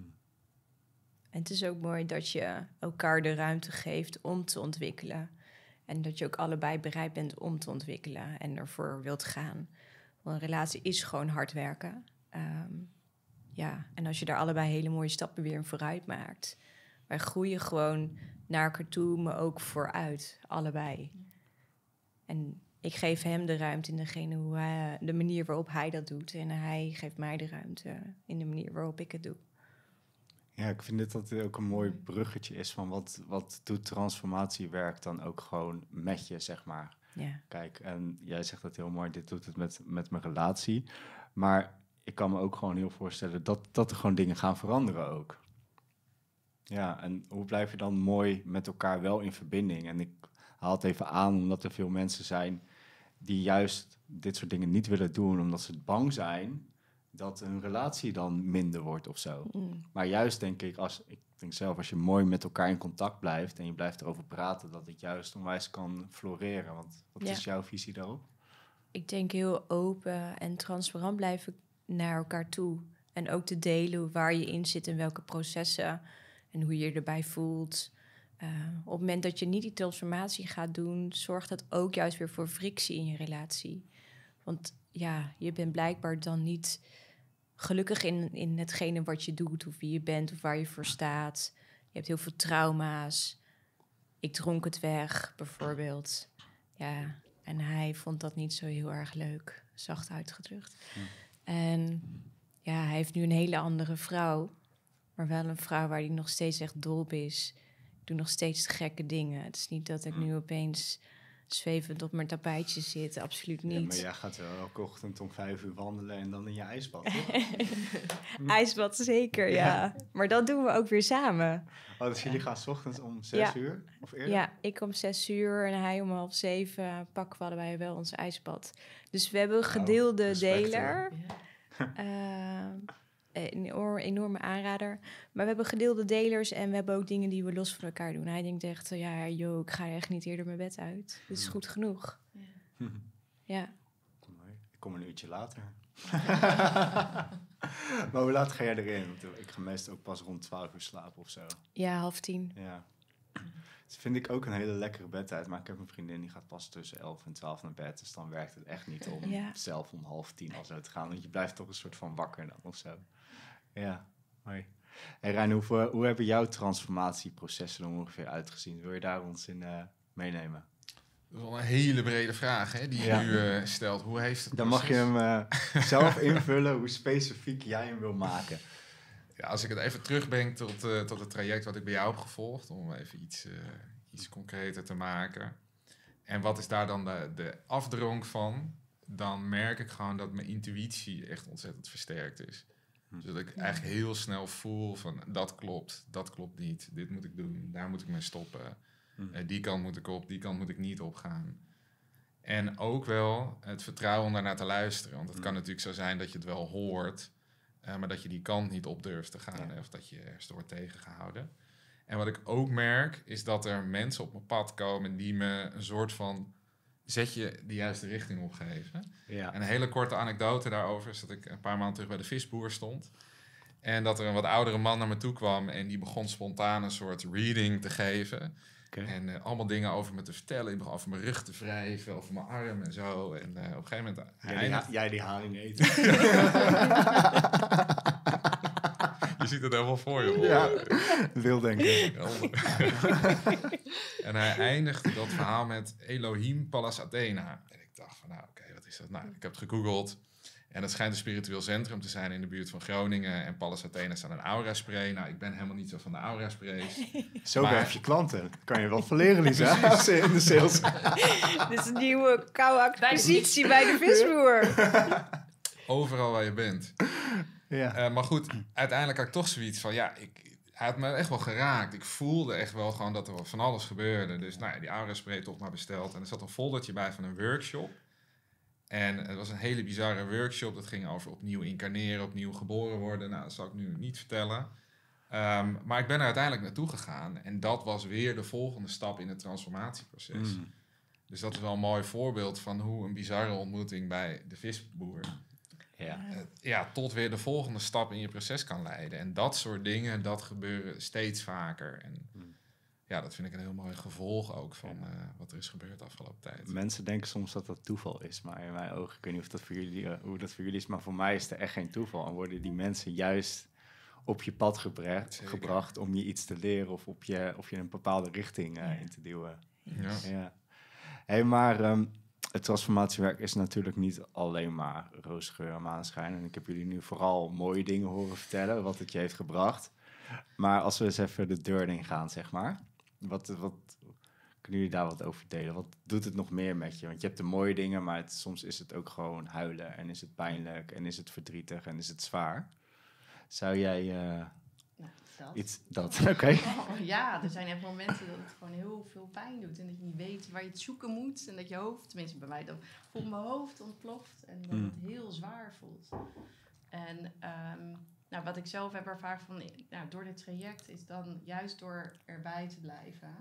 En het is ook mooi dat je elkaar de ruimte geeft om te ontwikkelen. En dat je ook allebei bereid bent om te ontwikkelen en ervoor wilt gaan. Want een relatie is gewoon hard werken. Um, ja, en als je daar allebei hele mooie stappen weer in vooruit maakt. Wij groeien gewoon naar elkaar toe, maar ook vooruit. Allebei. En ik geef hem de ruimte in degene hoe hij, de manier waarop hij dat doet. En hij geeft mij de ruimte in de manier waarop ik het doe. Ja, ik vind dit dat het ook een mooi bruggetje is van wat, wat doet transformatiewerk dan ook gewoon met je, zeg maar. Ja. Kijk, en jij zegt dat heel mooi, dit doet het met, met mijn relatie. Maar ik kan me ook gewoon heel voorstellen dat, dat er gewoon dingen gaan veranderen ook. Ja, en hoe blijf je dan mooi met elkaar wel in verbinding? En ik haal het even aan omdat er veel mensen zijn die juist dit soort dingen niet willen doen, omdat ze bang zijn dat hun relatie dan minder wordt of zo. Mm. Maar juist denk ik, als ik denk zelf, als je mooi met elkaar in contact blijft en je blijft erover praten, dat het juist onwijs kan floreren. Want wat ja. is jouw visie daarop? Ik denk heel open en transparant blijven naar elkaar toe. En ook te delen waar je in zit en welke processen en hoe je je erbij voelt. Uh, op het moment dat je niet die transformatie gaat doen, zorgt dat ook juist weer voor frictie in je relatie. Want ja, je bent blijkbaar dan niet gelukkig in, in hetgene wat je doet, of wie je bent, of waar je voor staat. Je hebt heel veel trauma's. Ik dronk het weg, bijvoorbeeld. Ja, en hij vond dat niet zo heel erg leuk, zacht uitgedrukt. Ja. En ja, hij heeft nu een hele andere vrouw, maar wel een vrouw waar hij nog steeds echt dol op is. Ik doe nog steeds gekke dingen. Het is niet dat ik nu opeens zwevend op mijn tapijtje zit, absoluut niet. Ja, maar jij gaat wel elke ochtend om vijf uur wandelen en dan in je ijsbad, toch? IJsbad zeker, ja. ja. Maar dat doen we ook weer samen. Oh, dus jullie gaan 's ochtends om zes ja. uur of eerder? Ja, ik om zes uur en hij om half zeven pakken we allebei wel ons ijsbad. Dus we hebben een gedeelde oh, deler. Ja. Uh, een enorme aanrader. Maar we hebben gedeelde delers en we hebben ook dingen die we los van elkaar doen. Hij denkt echt, ja, joh, ik ga echt niet eerder mijn bed uit. Dit is goed genoeg. Ja. ja. Ik kom een uurtje later. Maar hoe laat ga jij erin? Want ik ga meestal ook pas rond twaalf uur slapen of zo. Ja, half tien. Ja. Dat vind ik ook een hele lekkere bedtijd. Maar ik heb een vriendin die gaat pas tussen elf en twaalf naar bed. Dus dan werkt het echt niet om Ja. zelf om half tien al zo te gaan. Want je blijft toch een soort van wakker dan of zo. Ja, mooi. Hey Rijn, hoe, hoe hebben jouw transformatieprocessen er ongeveer uitgezien? Wil je daar ons in uh, meenemen? Dat is wel een hele brede vraag hè, die je Ja. nu uh, stelt. Hoe heeft het Dan mag je hem uh, zelf invullen hoe specifiek jij hem wil maken. Ja, als ik het even terugbreng tot, uh, tot het traject wat ik bij jou heb gevolgd, om even iets, uh, iets concreter te maken. En wat is daar dan de, de afdronk van? Dan merk ik gewoon dat mijn intuïtie echt ontzettend versterkt is. Dus dat ik eigenlijk heel snel voel van dat klopt, dat klopt niet, dit moet ik doen, daar moet ik mee stoppen. Hmm. Uh, die kant moet ik op, die kant moet ik niet opgaan. En ook wel het vertrouwen om daarnaar te luisteren. Want het Hmm. kan natuurlijk zo zijn dat je het wel hoort, uh, maar dat je die kant niet op durft te gaan. Ja. Hè, of dat je ergens door wordt tegengehouden. En wat ik ook merk, is dat er mensen op mijn pad komen die me een soort van zetje de juiste richting opgeven. Ja. En een hele korte anekdote daarover is dat ik een paar maanden terug bij de visboer stond. En dat er een wat oudere man naar me toe kwam en die begon spontaan een soort reading te geven. Okay. En uh, allemaal dingen over me te vertellen. Die begon over mijn rug te wrijven, over mijn arm en zo. En uh, op een gegeven moment... Jij die, eindigt- ha- jij die haring eet. Je ziet het helemaal voor je. Ja, wil denken. En hij eindigde dat verhaal met Elohim Pallas Athena. En ik dacht van, nou oké, okay, wat is dat? Nou, ik heb het gegoogeld. En het schijnt een spiritueel centrum te zijn in de buurt van Groningen. En Pallas Athena staat een aura-spray. Nou, ik ben helemaal niet zo van de aura-sprays. Zo Maar- werf je klanten. Kan je wel van leren, Lisa. Als ze in de sales. Dit is een nieuwe koude acquisitie bij de visboer. Overal waar je bent. Ja. Uh, maar goed, uiteindelijk had ik toch zoiets van, ja, ik, hij had me echt wel geraakt. Ik voelde echt wel gewoon dat er van alles gebeurde. Dus nou ja, die aura-spray toch maar besteld. En er zat een foldertje bij van een workshop. En het was een hele bizarre workshop. Dat ging over opnieuw incarneren, opnieuw geboren worden. Nou, dat zal ik nu niet vertellen. Um, maar ik ben er uiteindelijk naartoe gegaan. En dat was weer de volgende stap in het transformatieproces. Mm. Dus dat is wel een mooi voorbeeld van hoe een bizarre ontmoeting bij de visboer... Ja. Uh, ja, tot weer de volgende stap in je proces kan leiden. En dat soort dingen, dat gebeuren steeds vaker. En Hmm. ja, dat vind ik een heel mooi gevolg ook van uh, wat er is gebeurd de afgelopen tijd. Mensen denken soms dat dat toeval is, maar in mijn ogen, ik weet niet of dat voor jullie, uh, hoe dat voor jullie is, maar voor mij is er echt geen toeval. En worden die mensen juist op je pad gebracht, gebracht om je iets te leren of op je, of je een bepaalde richting uh, Ja. in te duwen. Ja. Ja. Hey, maar um, het transformatiewerk is natuurlijk niet alleen maar roze geur en maneschijn. En ik heb jullie nu vooral mooie dingen horen vertellen, wat het je heeft gebracht. Maar als we eens even de deur in gaan, zeg maar. Wat, wat kunnen jullie daar wat over delen? Wat doet het nog meer met je? Want je hebt de mooie dingen, maar het, soms is het ook gewoon huilen. En is het pijnlijk, en is het verdrietig, en is het zwaar. Zou jij uh, Nou, dat. iets... Dat, oké. Okay. Oh, ja, er zijn echt momenten dat het gewoon heel veel pijn doet. En dat je niet weet waar je het zoeken moet. En dat je hoofd, tenminste bij mij, dan voelt mijn hoofd ontploft. En dat Mm. het heel zwaar voelt. En um, nou, wat ik zelf heb ervaren van, nou, door dit traject is dan juist door erbij te blijven.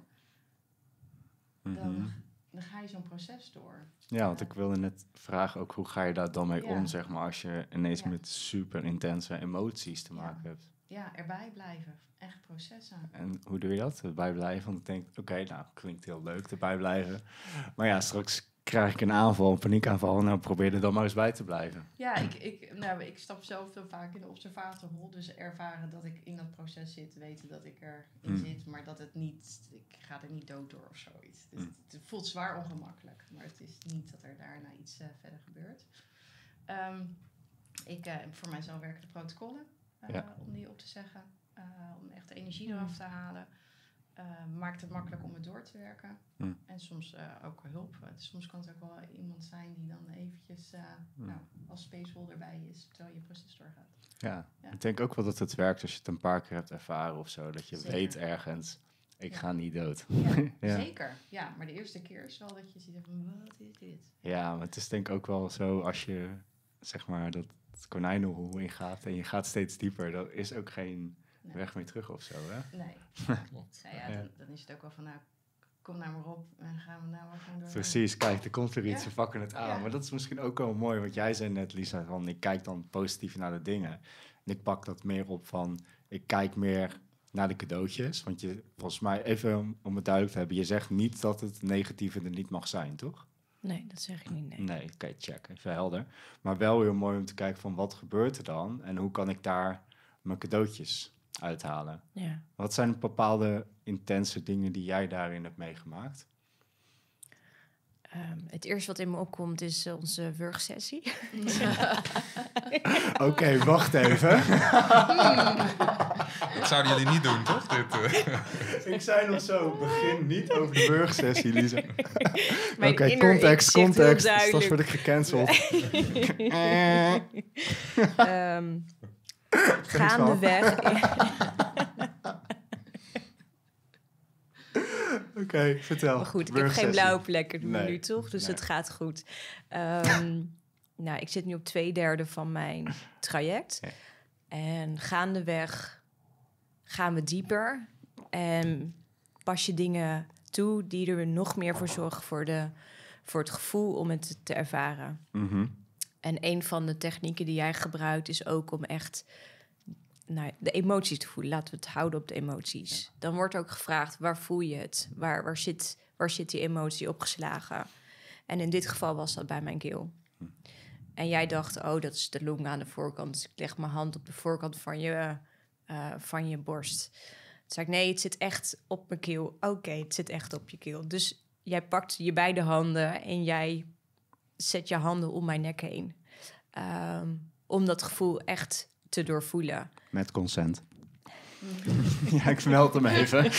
Dan, Mm-hmm. dan ga je zo'n proces door. Ja, want ik wilde net vragen ook, hoe ga je daar dan mee Ja. om, zeg maar, als je ineens Ja. met super intense emoties te maken Ja. hebt. Ja, erbij blijven. Echt processen. En hoe doe je dat? Erbij blijven? Want ik denk, oké, okay, nou, klinkt heel leuk, erbij blijven. Maar ja, straks krijg ik een aanval, een paniekaanval. Nou, probeer er dan maar eens bij te blijven. Ja, ik, ik, nou, ik stap zelf dan vaak in de observatorrol. Dus ervaren dat ik in dat proces zit. Weten dat ik erin Mm. zit. Maar dat het niet... Ik ga er niet dood door of zoiets. Dus Mm. het, het voelt zwaar ongemakkelijk. Maar het is niet dat er daarna iets uh, verder gebeurt. Um, ik uh, voor mijzelf werken de protocollen. Uh, Ja. Om die op te zeggen. Uh, om echt de energie eraf te halen. Uh, maakt het makkelijk om het door te werken. Mm. En soms uh, ook hulp. Uh, soms kan het ook wel iemand zijn die dan eventjes uh, Mm. nou, als spacehol erbij is terwijl je proces doorgaat. Ja. Ja. Ik denk ook wel dat het werkt als je het een paar keer hebt ervaren of zo. Dat je Zeker. weet ergens, ik Ja. ga niet dood. Ja, Ja. zeker. Ja, maar de eerste keer is wel dat je ziet van, wat is dit? Ja, maar het is denk ik ook wel zo als je, zeg maar, dat konijnenhol ingaat en je gaat steeds dieper. Dat is ook geen Nee. weg meer terug of zo, hè? Nee. Klopt. Nou ja, Ja. dan, dan is het ook wel van, nou, kom nou maar op en gaan we nou maar gewoon door. Precies, kijk, er komt er iets, Ja. we pakken het aan. Ja. Maar dat is misschien ook wel mooi, wat jij zei net, Lisa, van ik kijk dan positief naar de dingen. En ik pak dat meer op van, ik kijk meer naar de cadeautjes. Want je, volgens mij, even om, om het duidelijk te hebben, je zegt niet dat het negatieve er niet mag zijn, toch? Nee, dat zeg ik niet, nee. Nee, oké, check, even helder. Maar wel heel mooi om te kijken van, wat gebeurt er dan? En hoe kan ik daar mijn cadeautjes uithalen? Ja. Wat zijn bepaalde intense dingen die jij daarin hebt meegemaakt? Um, het eerste wat in me opkomt is uh, onze wurgsessie. Oké, okay, wacht even. Dat zouden jullie niet doen, toch? Dit, uh... Ik zei nog zo, begin niet over de burgsessie, Lisa. Oké, okay, inner context, ik context. heel Straks word ik gecanceld. um, gaandeweg... Oké, okay, vertel. Maar goed, ik heb geen blauwe plekken nee. nu, toch? Dus nee. het gaat goed. Um, nou, ik zit nu op twee derde van mijn traject. Ja. En gaandeweg gaan we dieper. En pas je dingen toe die er nog meer voor zorgen voor, de, voor het gevoel om het te ervaren. Mm-hmm. En een van de technieken die jij gebruikt is ook om echt... Nou, de emoties te voelen. Laten we het houden op de emoties. Ja. Dan wordt ook gevraagd, waar voel je het? Waar, waar, zit, waar zit die emotie opgeslagen? En in dit geval was dat bij mijn keel. Hm. En jij dacht, oh, dat is de long aan de voorkant. Dus ik leg mijn hand op de voorkant van je, uh, van je borst. Toen zei ik, nee, het zit echt op mijn keel. Oké, okay, het zit echt op je keel. Dus jij pakt je beide handen en jij zet je handen om mijn nek heen. Um, om dat gevoel echt te doorvoelen. Met consent. Ja, ik vermeld hem even.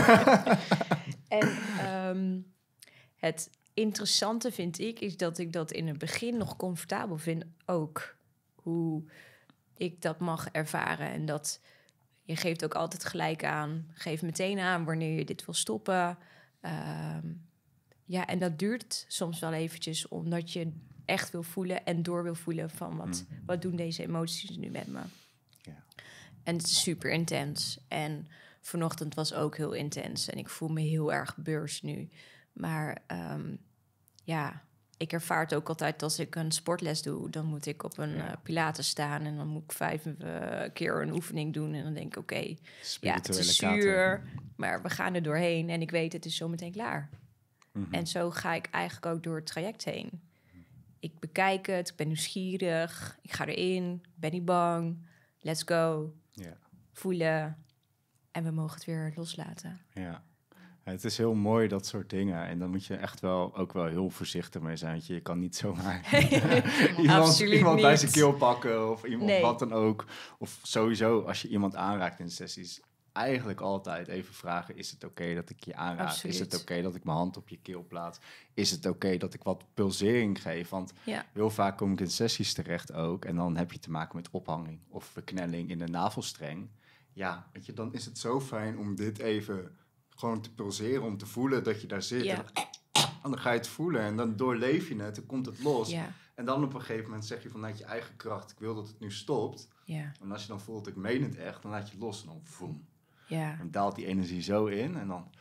En um, het interessante vind ik... is dat ik dat in het begin nog comfortabel vind ook. Hoe ik dat mag ervaren. En dat je geeft ook altijd gelijk aan. Geef meteen aan wanneer je dit wil stoppen. Um, ja, en dat duurt soms wel eventjes... omdat je echt wil voelen en door wil voelen... van wat, mm. wat doen deze emoties nu met me. Ja. En het is super intens. En vanochtend was ook heel intens. En ik voel me heel erg beurs nu. Maar um, ja, ik ervaar het ook altijd als ik een sportles doe. Dan moet ik op een ja. uh, pilates staan. En dan moet ik vijf uh, keer een oefening doen. En dan denk ik, oké, okay, ja, het is zuur. Kater. Maar we gaan er doorheen. En ik weet, het is zo meteen klaar. Mm-hmm. En zo ga ik eigenlijk ook door het traject heen. Ik bekijk het, ik ben nieuwsgierig. Ik ga erin, ben niet bang... Let's go. Ja. Voelen. En we mogen het weer loslaten. Ja. Het is heel mooi, dat soort dingen. En dan moet je echt wel ook wel heel voorzichtig mee zijn. Want je kan niet zomaar iemand, iemand bij zijn keel pakken. Of iemand nee. wat dan ook. Of sowieso, als je iemand aanraakt in sessies... eigenlijk altijd even vragen... is het oké okay dat ik je aanraak? Absoluut. Is het oké okay dat ik mijn hand op je keel plaats? Is het oké okay dat ik wat pulsering geef? Want ja. heel vaak kom ik in sessies terecht ook... en dan heb je te maken met ophanging... of verknelling in de navelstreng. Ja, weet je, dan is het zo fijn om dit even gewoon te pulseren... om te voelen dat je daar zit. Ja. En, en dan ga je het voelen en dan doorleef je het... en komt het los. Ja. En dan op een gegeven moment zeg je vanuit je eigen kracht... ik wil dat het nu stopt. Ja. En als je dan voelt, ik meen het echt... dan laat je het los en dan voem. Ja. En daalt die energie zo in en dan...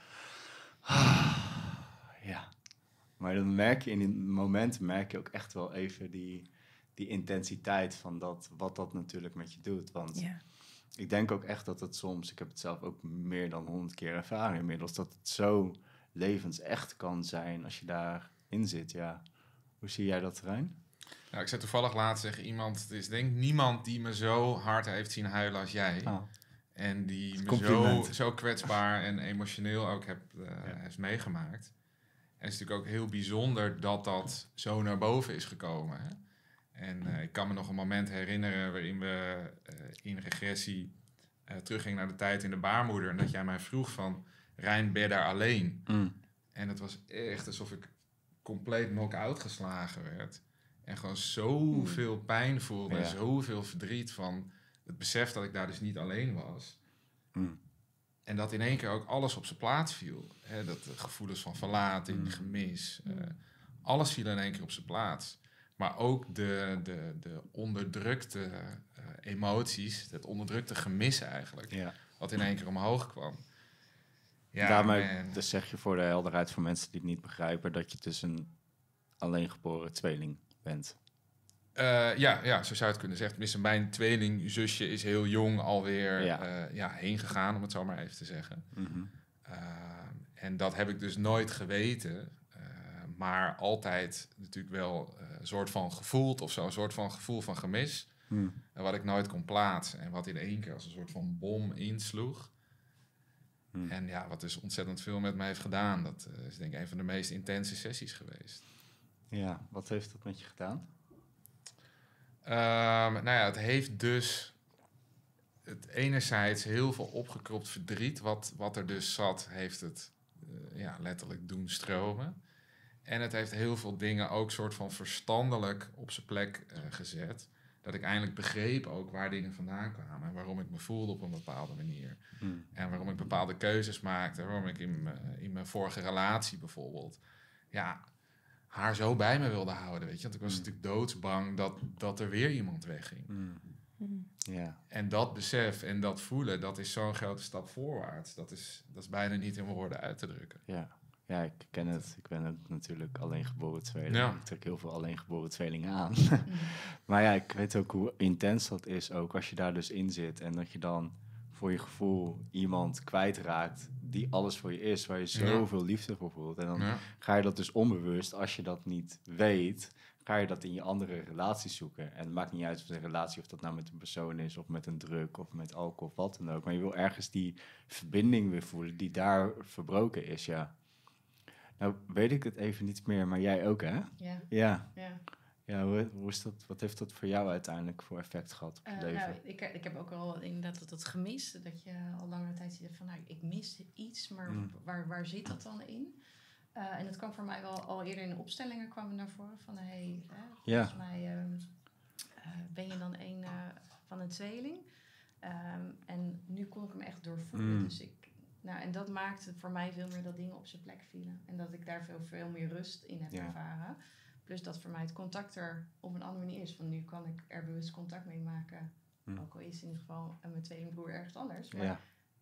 Ja. Maar dan merk je in die momenten... merk je ook echt wel even die, die intensiteit van dat... wat dat natuurlijk met je doet. Want ja. ik denk ook echt dat het soms... ik heb het zelf ook meer dan honderd keer ervaren inmiddels... dat het zo levensecht kan zijn als je daarin zit. Ja. Hoe zie jij dat, Rein? Nou, ik zei toevallig laatst tegen iemand... er is denk ik niemand die me zo hard heeft zien huilen als jij... Oh. En die me zo, zo kwetsbaar en emotioneel ook heb, uh, ja. heeft meegemaakt. En het is natuurlijk ook heel bijzonder dat dat zo naar boven is gekomen. Hè? En uh, ik kan me nog een moment herinneren waarin we uh, in regressie uh, teruggingen naar de tijd in de baarmoeder. En dat jij mij vroeg van, Rein, ben je daar alleen? Mm. En het was echt alsof ik compleet knock-out geslagen werd. En gewoon zoveel mm. pijn voelde ja. en zoveel verdriet van... het besef dat ik daar dus niet alleen was. Mm. En dat in één keer ook alles op zijn plaats viel. He, dat de gevoelens van verlating, mm. gemis. Uh, alles viel in één keer op zijn plaats. Maar ook de, de, de onderdrukte uh, emoties. Het onderdrukte gemis eigenlijk. Ja. Wat in één keer omhoog kwam. Ja, Daarmee man. dus zeg je voor de helderheid voor mensen die het niet begrijpen... dat je dus een alleengeboren tweeling bent. Uh, ja, ja, zo zou je het kunnen zeggen. Tenminste, mijn tweelingzusje is heel jong alweer Ja. uh, ja, heen gegaan, om het zo maar even te zeggen. Mm-hmm. Uh, en dat heb ik dus nooit geweten. Uh, maar altijd natuurlijk wel uh, een soort van gevoeld of zo. Een soort van gevoel van gemis. Mm. En wat ik nooit kon plaatsen. En wat in één keer als een soort van bom insloeg. Mm. En ja, wat dus ontzettend veel met me heeft gedaan. Dat uh, is denk ik een van de meest intense sessies geweest. Ja, wat heeft dat met je gedaan? Um, nou ja, het heeft dus het enerzijds heel veel opgekropt verdriet. Wat, wat er dus zat, heeft het uh, ja, letterlijk doen stromen. En het heeft heel veel dingen ook soort van verstandelijk op zijn plek uh, gezet. Dat ik eindelijk begreep ook waar dingen vandaan kwamen. En waarom ik me voelde op een bepaalde manier. Hmm. En waarom ik bepaalde keuzes maakte. Waarom ik in, uh, in mijn vorige relatie bijvoorbeeld... ja, haar zo bij me wilde houden, weet je. Want ik was mm. natuurlijk doodsbang dat, dat er weer iemand wegging. Mm. Mm. Yeah. En dat besef en dat voelen, dat is zo'n grote stap voorwaarts. Dat is, dat is bijna niet in woorden uit te drukken. Ja, ja, ik ken het. Ik ben ook natuurlijk alleengeboren tweeling. Ja. Ik trek heel veel alleengeboren tweelingen aan. Mm. Maar ja, ik weet ook hoe intens dat is ook als je daar dus in zit. En dat je dan voor je gevoel iemand kwijtraakt die alles voor je is, waar je zoveel ja. liefde voor voelt. En dan ja. ga je dat dus onbewust, als je dat niet weet, ga je dat in je andere relaties zoeken. En het maakt niet uit of de relatie, of dat nou met een persoon is, of met een drug, of met alcohol, of wat dan ook. Maar je wil ergens die verbinding weer voelen, die daar verbroken is, ja. Nou, weet ik het even niet meer, maar jij ook, hè? Ja. Ja. ja. Ja, hoe, hoe is dat, wat heeft dat voor jou uiteindelijk voor effect gehad op je uh, leven? Nou, ik, ik heb ook al inderdaad dat, dat gemist. Dat je al langere tijd ziet van, nou, ik mis iets, maar mm. waar, waar zit dat dan in? Uh, en dat kwam voor mij wel al eerder in de opstellingen kwam naar voren van, hé, hey, hè, volgens ja. mij um, uh, ben je dan een uh, van een tweeling. Um, en nu kon ik hem echt doorvoelen. Mm. Dus ik, nou, en dat maakte voor mij veel meer dat dingen op zijn plek vielen. En dat ik daar veel, veel meer rust in heb ja. ervaren. Plus dat voor mij het contact er op een andere manier is. Van nu kan ik er bewust contact mee maken. Mm. Ook al is in ieder geval mijn tweelingbroer ergens anders. Maar ja.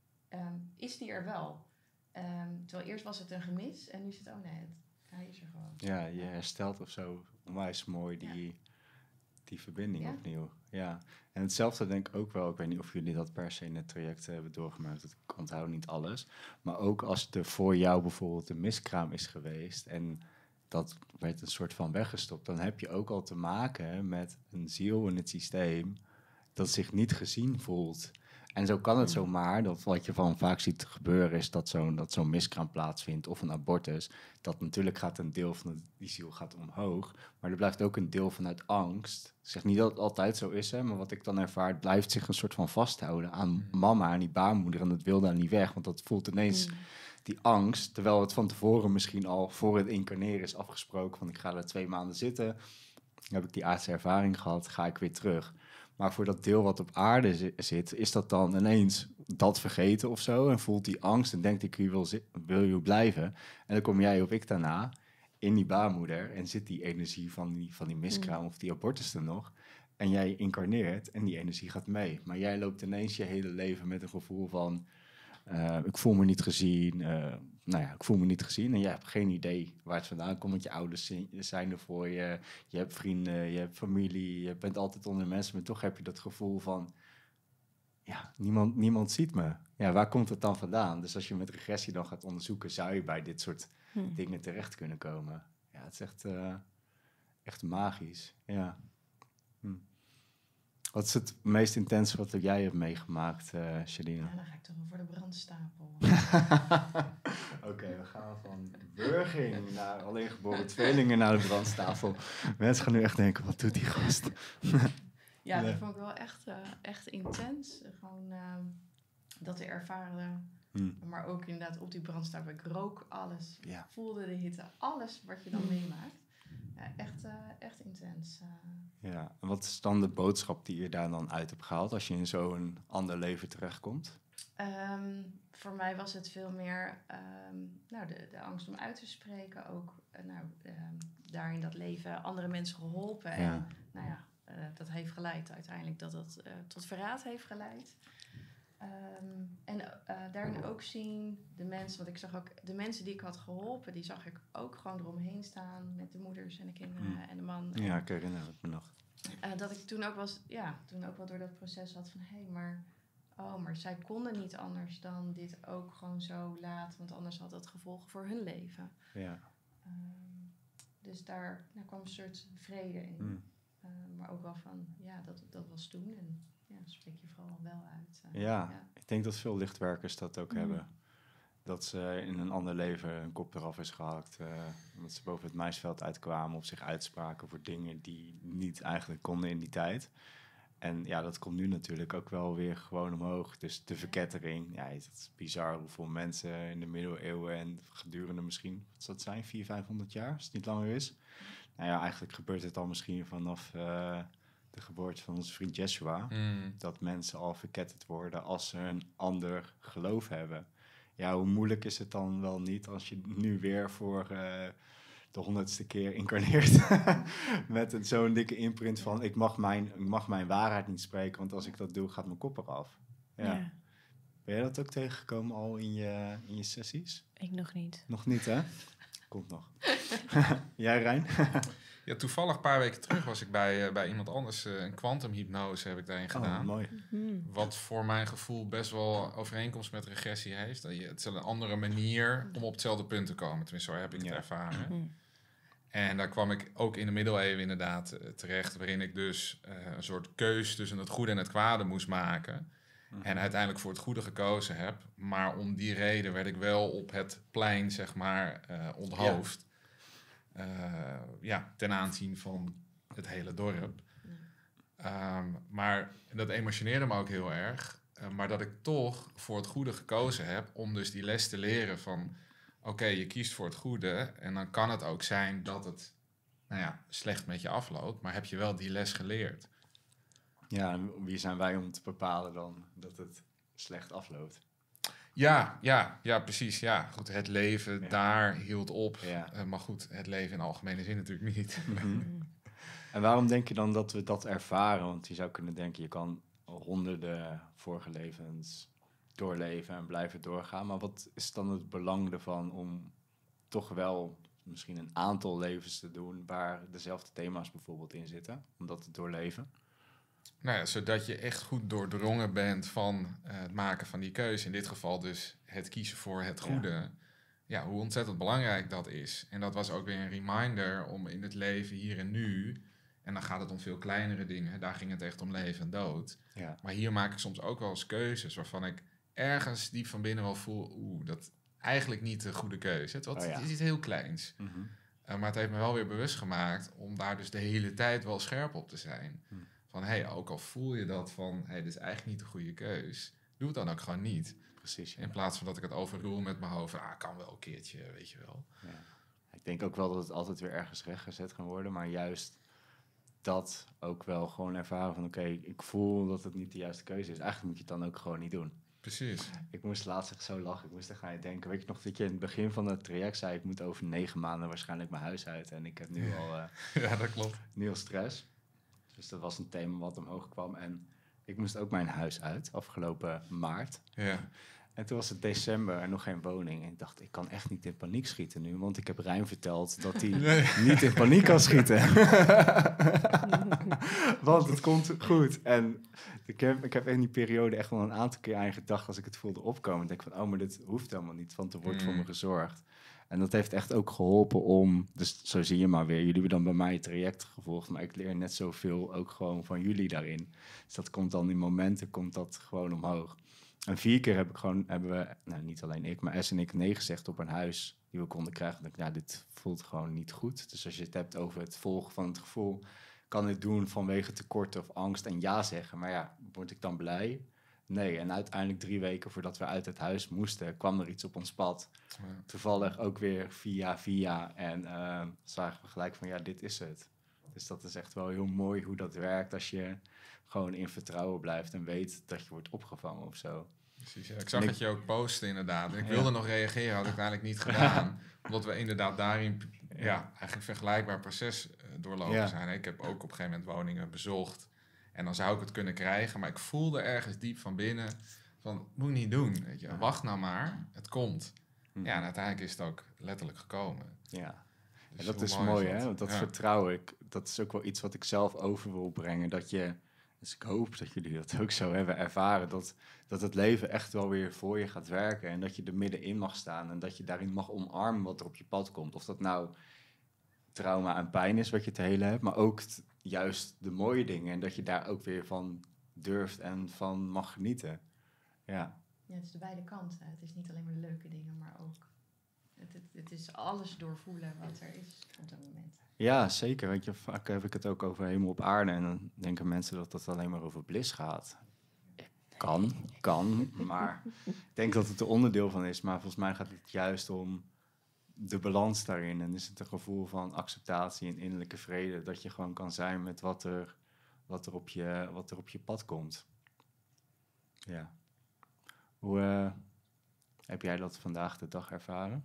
um, is die er wel? Um, terwijl eerst was het een gemis. En nu is het, oh nee, het, hij is er gewoon. Ja, je herstelt of zo onwijs mooi die, ja. die verbinding ja. opnieuw. Ja. En hetzelfde denk ik ook wel. Ik weet niet of jullie dat per se in het traject hebben doorgemaakt. Ik onthoud niet alles. Maar ook als er voor jou bijvoorbeeld een miskraam is geweest... en dat werd een soort van weggestopt, dan heb je ook al te maken met een ziel in het systeem dat zich niet gezien voelt. En zo kan het zomaar, dat wat je van vaak ziet gebeuren is dat zo'n, dat zo'n miskraam plaatsvindt of een abortus, dat natuurlijk gaat een deel van die ziel gaat omhoog, maar er blijft ook een deel vanuit angst. Ik zeg niet dat het altijd zo is, hè, maar wat ik dan ervaar, het blijft zich een soort van vasthouden aan mama, aan die baarmoeder, en dat wil daar niet weg, want dat voelt ineens... Mm. Die angst, terwijl het van tevoren misschien al voor het incarneren is afgesproken van ik ga er twee maanden zitten, dan heb ik die aardse ervaring gehad, ga ik weer terug. Maar voor dat deel wat op aarde zi- zit, is dat dan ineens dat vergeten of zo en voelt die angst en denkt ik hier wil, zi- wil je blijven. En dan kom jij of ik daarna in die baarmoeder en zit die energie van die, van die miskraam mm. of die abortus er nog. En jij incarneert en die energie gaat mee. Maar jij loopt ineens je hele leven met een gevoel van... Uh, ik voel me niet gezien. Uh, nou ja, ik voel me niet gezien. En je hebt geen idee waar het vandaan komt. Want je ouders zijn er voor je. Je hebt vrienden, je hebt familie. Je bent altijd onder mensen. Maar toch heb je dat gevoel van... Ja, niemand, niemand ziet me. Ja, waar komt het dan vandaan? Dus als je met regressie dan gaat onderzoeken... zou je bij dit soort hmm. dingen terecht kunnen komen. Ja, het is echt, uh, echt magisch. Ja. Hm. Wat is het meest intense wat jij hebt meegemaakt, uh, Shadina? Ja, dan ga ik toch wel voor de brandstapel. Oké, okay, we gaan van burging naar alleengeboren tweelingen naar de brandstapel. Mensen gaan nu echt denken, wat doet die gast? Ja, dat vond ik wel echt, uh, echt intens. Gewoon uh, dat te ervaren. Hmm. Maar ook inderdaad op die brandstapel. Ik rook alles. Ik ja. voelde de hitte. Alles wat je dan meemaakt. Ja, echt, uh, echt intens. Uh. Ja, en wat is dan de boodschap die je daar dan uit hebt gehaald als je in zo'n ander leven terechtkomt? Um, voor mij was het veel meer um, nou, de, de angst om uit te spreken. Ook uh, nou, um, daarin dat leven andere mensen geholpen. En ja. nou ja, uh, dat heeft geleid uiteindelijk dat het uh, tot verraad heeft geleid. Um, en uh, daarin ook zien de mensen, want ik zag ook de mensen die ik had geholpen, die zag ik ook gewoon eromheen staan met de moeders en de kinderen Mm. en de man. Ja, ik herinner het me nog. Uh, dat ik toen ook, was, ja, toen ook wel door dat proces had van, hé, hey, maar, oh, maar zij konden niet anders dan dit ook gewoon zo laten, want anders had dat gevolgen voor hun leven. Ja. Um, dus daar, daar kwam een soort vrede in. Mm. Uh, maar ook wel van, ja, dat, dat was toen en ja, spreek je vooral wel uit. Uh, Ja, ja, ik denk dat veel lichtwerkers dat ook Mm. hebben. Dat ze in een ander leven hun kop eraf is gehakt. Uh, omdat ze boven het maisveld uitkwamen of zich uitspraken voor dingen die niet eigenlijk konden in die tijd. En ja, dat komt nu natuurlijk ook wel weer gewoon omhoog. Dus de verkettering, ja, het is bizar hoeveel mensen in de middeleeuwen en gedurende misschien, wat zou het zijn, vierhonderd, vijfhonderd jaar, als het niet langer is. Nou ja, eigenlijk gebeurt het al misschien vanaf uh, de geboorte van onze vriend Yeshua. Mm. Dat mensen al verketterd worden als ze een ander geloof hebben. Ja, hoe moeilijk is het dan wel niet als je nu weer voor uh, de honderdste keer incarneert met een, zo'n dikke imprint van ik mag, mijn, ik mag mijn waarheid niet spreken, want als ik dat doe gaat mijn kop eraf. Ja. Ja. Ben jij dat ook tegengekomen al in je, in je sessies? Ik nog niet. Nog niet, hè? Komt nog. Jij, Rijn? Ja, toevallig een paar weken terug was ik bij, uh, bij iemand anders. Uh, een kwantumhypnose heb ik daarin gedaan. Oh, mooi. Hmm. Wat voor mijn gevoel best wel overeenkomst met regressie heeft. Dat je, het is een andere manier om op hetzelfde punt te komen. Tenminste, zo heb ik het Ja. ervaren. Hmm. En daar kwam ik ook in de middeleeuwen inderdaad uh, terecht. Waarin ik dus uh, een soort keus tussen het goede en het kwade moest maken. Mm-hmm. En uiteindelijk voor het goede gekozen heb. Maar om die reden werd ik wel op het plein, zeg maar, uh, onthoofd. Ja. Uh, ja, ten aanzien van het hele dorp. Um, maar dat emotioneerde me ook heel erg. Uh, maar dat ik toch voor het goede gekozen heb om dus die les te leren van oké, okay, je kiest voor het goede en dan kan het ook zijn dat het nou ja, slecht met je afloopt, maar heb je wel die les geleerd. Ja, en wie zijn wij om te bepalen dan dat het slecht afloopt? Ja, ja, ja, precies. Ja, goed, het leven ja. daar hield op. Ja. Uh, maar goed, het leven in algemene zin natuurlijk niet. Mm-hmm. En waarom denk je dan dat we dat ervaren? Want je zou kunnen denken, je kan honderden vorige levens doorleven en blijven doorgaan. Maar wat is dan het belang ervan om toch wel misschien een aantal levens te doen waar dezelfde thema's bijvoorbeeld in zitten, om dat te doorleven? Nou ja, zodat je echt goed doordrongen bent van uh, het maken van die keuze. In dit geval dus het kiezen voor het goede. Ja. Ja, hoe ontzettend belangrijk dat is. En dat was ook weer een reminder om in het leven hier en nu, en dan gaat het om veel kleinere dingen, daar ging het echt om leven en dood. Ja. Maar hier maak ik soms ook wel eens keuzes waarvan ik ergens diep van binnen wel voel, oeh, dat eigenlijk niet de goede keuze. Het, wat, oh ja. het is iets heel kleins. Mm-hmm. Uh, maar het heeft me wel weer bewust gemaakt om daar dus de hele tijd wel scherp op te zijn. Mm. Van, hé, hey, ook al voel je dat van, hé, hey, dit is eigenlijk niet de goede keus, doe het dan ook gewoon niet. Precies. Ja. In plaats van dat ik het overroel met mijn hoofd, ah, kan wel een keertje, weet je wel. Ja. Ik denk ook wel dat het altijd weer ergens rechtgezet kan worden, maar juist dat ook wel gewoon ervaren van, oké, okay, ik voel dat het niet de juiste keuze is. Eigenlijk moet je het dan ook gewoon niet doen. Precies. Ik moest laatst echt zo lachen. Ik moest echt aan je denken. Weet je nog dat je in het begin van het traject zei, ik moet over negen maanden waarschijnlijk mijn huis uit. En ik heb nu al, uh, ja, dat klopt. nu al stress. Dus dat was een thema wat omhoog kwam. En ik moest ook mijn huis uit, afgelopen maart. Ja. En toen was het december en nog geen woning. En ik dacht, ik kan echt niet in paniek schieten nu. Want ik heb Rijn verteld dat hij nee. niet in paniek kan schieten. Want het komt goed. En ik heb, ik heb in die periode echt wel een aantal keer aan gedacht als ik het voelde opkomen. Ik denk van, oh, maar dit hoeft helemaal niet, want er wordt mm. voor me gezorgd. En dat heeft echt ook geholpen om, dus zo zie je maar weer, jullie hebben dan bij mij het traject gevolgd, maar ik leer net zoveel ook gewoon van jullie daarin. Dus dat komt dan in momenten, komt dat gewoon omhoog. En vier keer heb ik gewoon, hebben we, nou niet alleen ik, maar S en ik nee gezegd op een huis die we konden krijgen. Dan denk ik, ja, dit voelt gewoon niet goed. Dus als je het hebt over het volgen van het gevoel, kan ik doen vanwege tekort of angst en ja zeggen. Maar ja, word ik dan blij? Nee. En uiteindelijk drie weken voordat we uit het huis moesten, kwam er iets op ons pad. Ja. Toevallig ook weer via via en uh, zagen we gelijk van, ja, dit is het. Dus dat is echt wel heel mooi hoe dat werkt als je gewoon in vertrouwen blijft en weet dat je wordt opgevangen of zo. Precies, ja. Ik zag ik, dat je ook postte inderdaad. Ik wilde ja. nog reageren, had ik uiteindelijk niet gedaan. Omdat we inderdaad daarin ja, ja, eigenlijk een vergelijkbaar proces uh, doorlopen ja. zijn. Ik heb ook op een gegeven moment woningen bezocht. En dan zou ik het kunnen krijgen. Maar ik voelde ergens diep van binnen Van, moet je niet doen, weet je. Ja. Wacht nou maar, het komt. Mhm. Ja, en uiteindelijk is het ook letterlijk gekomen. Ja. Dus En dat hoe is mooi mooi, dat? hè? Want dat Ja. vertrouwen, ik, dat is ook wel iets wat ik zelf over wil brengen. Dat je, dus ik hoop dat jullie dat ook zo hebben ervaren. Dat, dat het leven echt wel weer voor je gaat werken. En dat je er middenin mag staan. En dat je daarin mag omarmen wat er op je pad komt. Of dat nou trauma en pijn is wat je te helen hebt. Maar ook t- juist de mooie dingen. En dat je daar ook weer van durft en van mag genieten. Ja. Ja, het is de beide kanten. Het is niet alleen maar de leuke dingen, maar ook... Het, het, het is alles doorvoelen wat er is op dat moment. Ja, zeker. Weet je, vaak heb ik het ook over hemel op aarde. En dan denken mensen dat het alleen maar over bliss gaat. Kan, kan. Maar ik denk dat het er onderdeel van is. Maar volgens mij gaat het juist om de balans daarin. En is het een gevoel van acceptatie en innerlijke vrede. Dat je gewoon kan zijn met wat er, wat er, op, je, wat er op je pad komt. Ja. Hoe eh, heb jij dat vandaag de dag ervaren?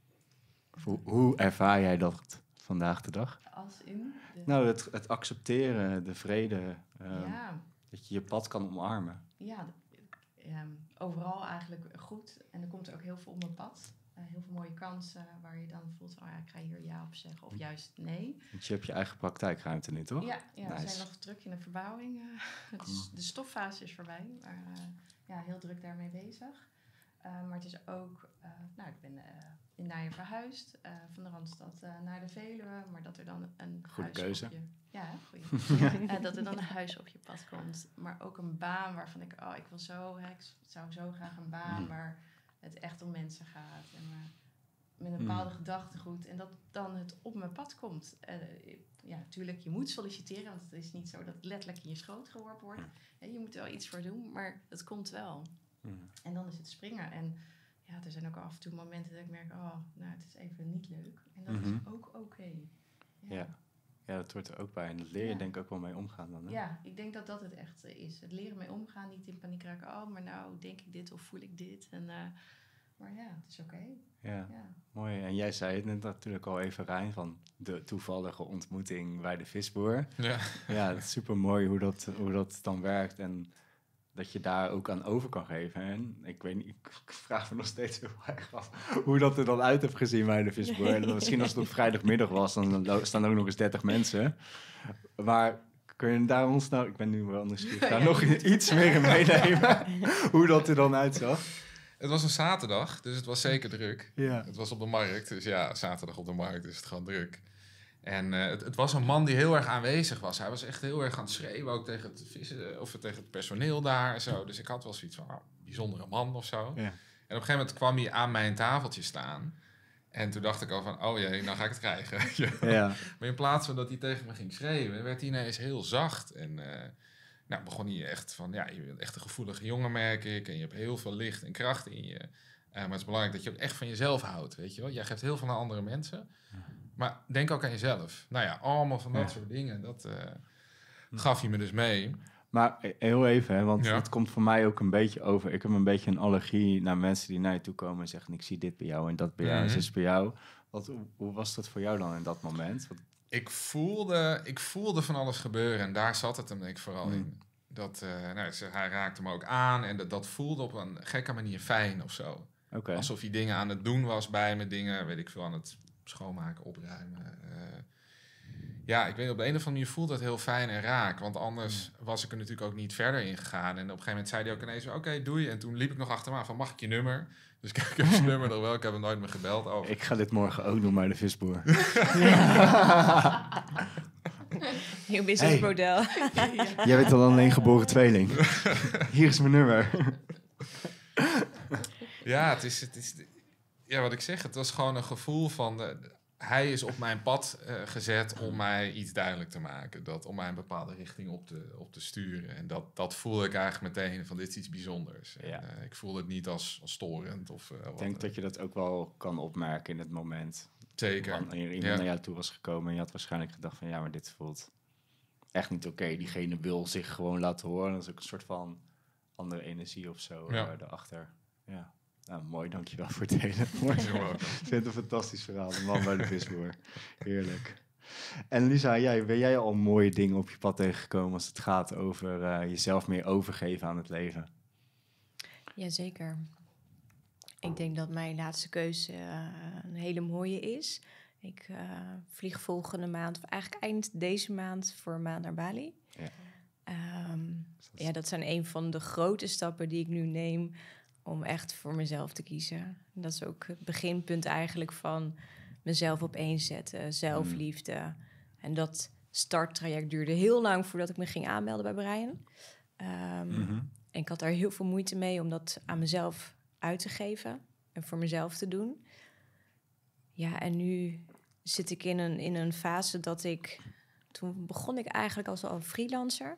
Of hoe, hoe ervaar jij dat vandaag de dag? Als in... De, Nou, het, het accepteren, de vrede, ehm, ja, dat je je pad kan omarmen. ja de- ehm, overal eigenlijk goed. En er komt ook heel veel op mijn pad. Eh, heel veel mooie kansen waar je dan voelt... oh ja, ik ga hier ja op zeggen of juist nee. Want je hebt je eigen praktijkruimte nu, toch? Ja, ja we Nice. zijn nog druk in de verbouwing. eh. Het is- de stoffase is voorbij. Maar eh, ja, heel druk daarmee bezig. Eh, maar het is ook... eh, nou, ik ben eh, in Naaien verhuisd. eh, van de Randstad eh, naar de Veluwe. Maar dat er dan een Goede huis keuze. op je... Ja, goeie. Eh, dat er dan een huis op je pad komt. Maar ook een baan waarvan ik... Oh, ik wil zo... Hè, ik zou zo graag een baan Mm. waar het echt om mensen gaat. En maar met een bepaalde Mm. gedachtegoed. En dat dan het op mijn pad komt. Eh, ja, natuurlijk, je moet solliciteren. Want het is niet zo dat het letterlijk in je schoot geworpen wordt. Ja, je moet er wel iets voor doen, maar het komt wel. Mm. En dan is het springen. En ja, er zijn ook af en toe momenten dat ik merk... oh, nou, het is even niet leuk. En dat Mhm. is ook oké. Ja. Ja, dat hoort er ook bij. En dat leer je Ja. denk ik ook wel mee omgaan dan, hè? Ja, ik denk dat dat het echt eh, is. Het leren mee omgaan, niet in paniek raken. Oh, maar nou denk ik dit of voel ik dit. En, eh, maar ja, het is oké. Ja, Ja. mooi. En jij zei het net natuurlijk al even, Rijn, van de toevallige ontmoeting bij de visboer. Ja. Ja, het is super mooi hoe dat, hoe dat dan werkt en dat je daar ook aan over kan geven. En ik weet niet, ik vraag me nog steeds heel erg af hoe dat er dan uit heeft gezien bij de visboer. En dan misschien als het op vrijdagmiddag was, dan lo- staan er ook nog eens dertig mensen. Maar kun je daar ons nou, ik ben nu wel nieuwsgierig, daar Ja, nog je moet- iets meer in meenemen? Hoe dat er dan uitzag? Het was een zaterdag, dus het was zeker druk. Ja. Het was op de markt, dus ja, zaterdag op de markt is het gewoon druk. En eh, het, het was een man die heel erg aanwezig was. Hij was echt heel erg aan het schreeuwen, ook tegen het, vissen, of tegen het personeel daar en zo. Dus ik had wel zoiets van, oh, bijzondere man of zo. Ja. En op een gegeven moment kwam hij aan mijn tafeltje staan. En toen dacht ik al van, oh jee, nou ga ik het krijgen. Ja. Ja. Maar in plaats van dat hij tegen me ging schreeuwen, werd hij ineens heel zacht. En eh, nou begon hij echt van, ja, je bent echt een gevoelige jongen, merk ik. En je hebt heel veel licht en kracht in je. Uh, maar het is belangrijk dat je ook echt van jezelf houdt, weet je wel. Jij geeft heel veel aan andere mensen. Maar denk ook aan jezelf. Nou ja, allemaal van dat Ja. soort dingen. Dat uh, gaf hij me dus mee. Maar eh, heel even, hè, want Ja. het komt voor mij ook een beetje over. Ik heb een beetje een allergie naar mensen die naar je toe komen en zeggen: ik zie dit bij jou en dat bij jou en Mhm. zus bij jou. Wat, hoe, hoe was dat voor jou dan in dat moment? Wat, Ik voelde, ik voelde van alles gebeuren en daar zat het hem denk ik vooral Mm. in. Dat, uh, nou, ze- hij raakte me ook aan en dat, dat voelde op een gekke manier fijn of zo. Oké. Alsof hij dingen aan het doen was bij me, dingen, weet ik veel, aan het schoonmaken, opruimen. Uh, ja, ik weet op de een of andere manier voelt dat heel fijn en raak. Want anders was ik er natuurlijk ook niet verder in gegaan. En op een gegeven moment zei hij ook ineens, oké, okay, doei. En toen liep ik nog achter hem aan van, mag ik je nummer? Dus ik heb zijn nummer nog wel, ik heb hem nooit meer gebeld over. Ik ga dit morgen ook doen bij de visboer. Nieuw businessmodel. Jij bent al alleen geboren tweeling. Hier is mijn nummer. Ja, het is, het is, ja, wat ik zeg, het was gewoon een gevoel van, uh, hij is op mijn pad uh, gezet om mij iets duidelijk te maken. Dat, om mij een bepaalde richting op te, op te sturen. En dat, dat voelde ik eigenlijk meteen van, dit is iets bijzonders. Ja. En, uh, ik voelde het niet als, als storend. Of, uh, Ik denk dat je dat ook wel kan opmerken in het moment. Zeker. Wanneer iemand Ja. naar jou toe was gekomen en je had waarschijnlijk gedacht van, ja, maar dit voelt echt niet oké. Okay. Diegene wil zich gewoon laten horen. Dat is ook een soort van andere energie of zo Ja. uh, daarachter. Ja. Nou, mooi, dankjewel voor het delen. Mooi. You're welcome. Ik vind het een fantastisch verhaal, de man bij de visboer. Heerlijk. En Lisa, jij, ben jij al mooie dingen op je pad tegengekomen als het gaat over uh, jezelf meer overgeven aan het leven? Jazeker. Ik denk dat mijn laatste keuze uh, een hele mooie is. Ik uh, vlieg volgende maand, of eigenlijk eind deze maand, voor een maand naar Bali. Ja. Um, ja, dat zijn een van de grote stappen die ik nu neem om echt voor mezelf te kiezen. En dat is ook het beginpunt eigenlijk van mezelf opeenzetten, zelfliefde. Mm. En dat starttraject duurde heel lang voordat ik me ging aanmelden bij Brian. Um, mm-hmm. En ik had daar heel veel moeite mee om dat aan mezelf uit te geven en voor mezelf te doen. Ja, en nu zit ik in een, in een fase dat ik... Toen begon ik eigenlijk als al freelancer.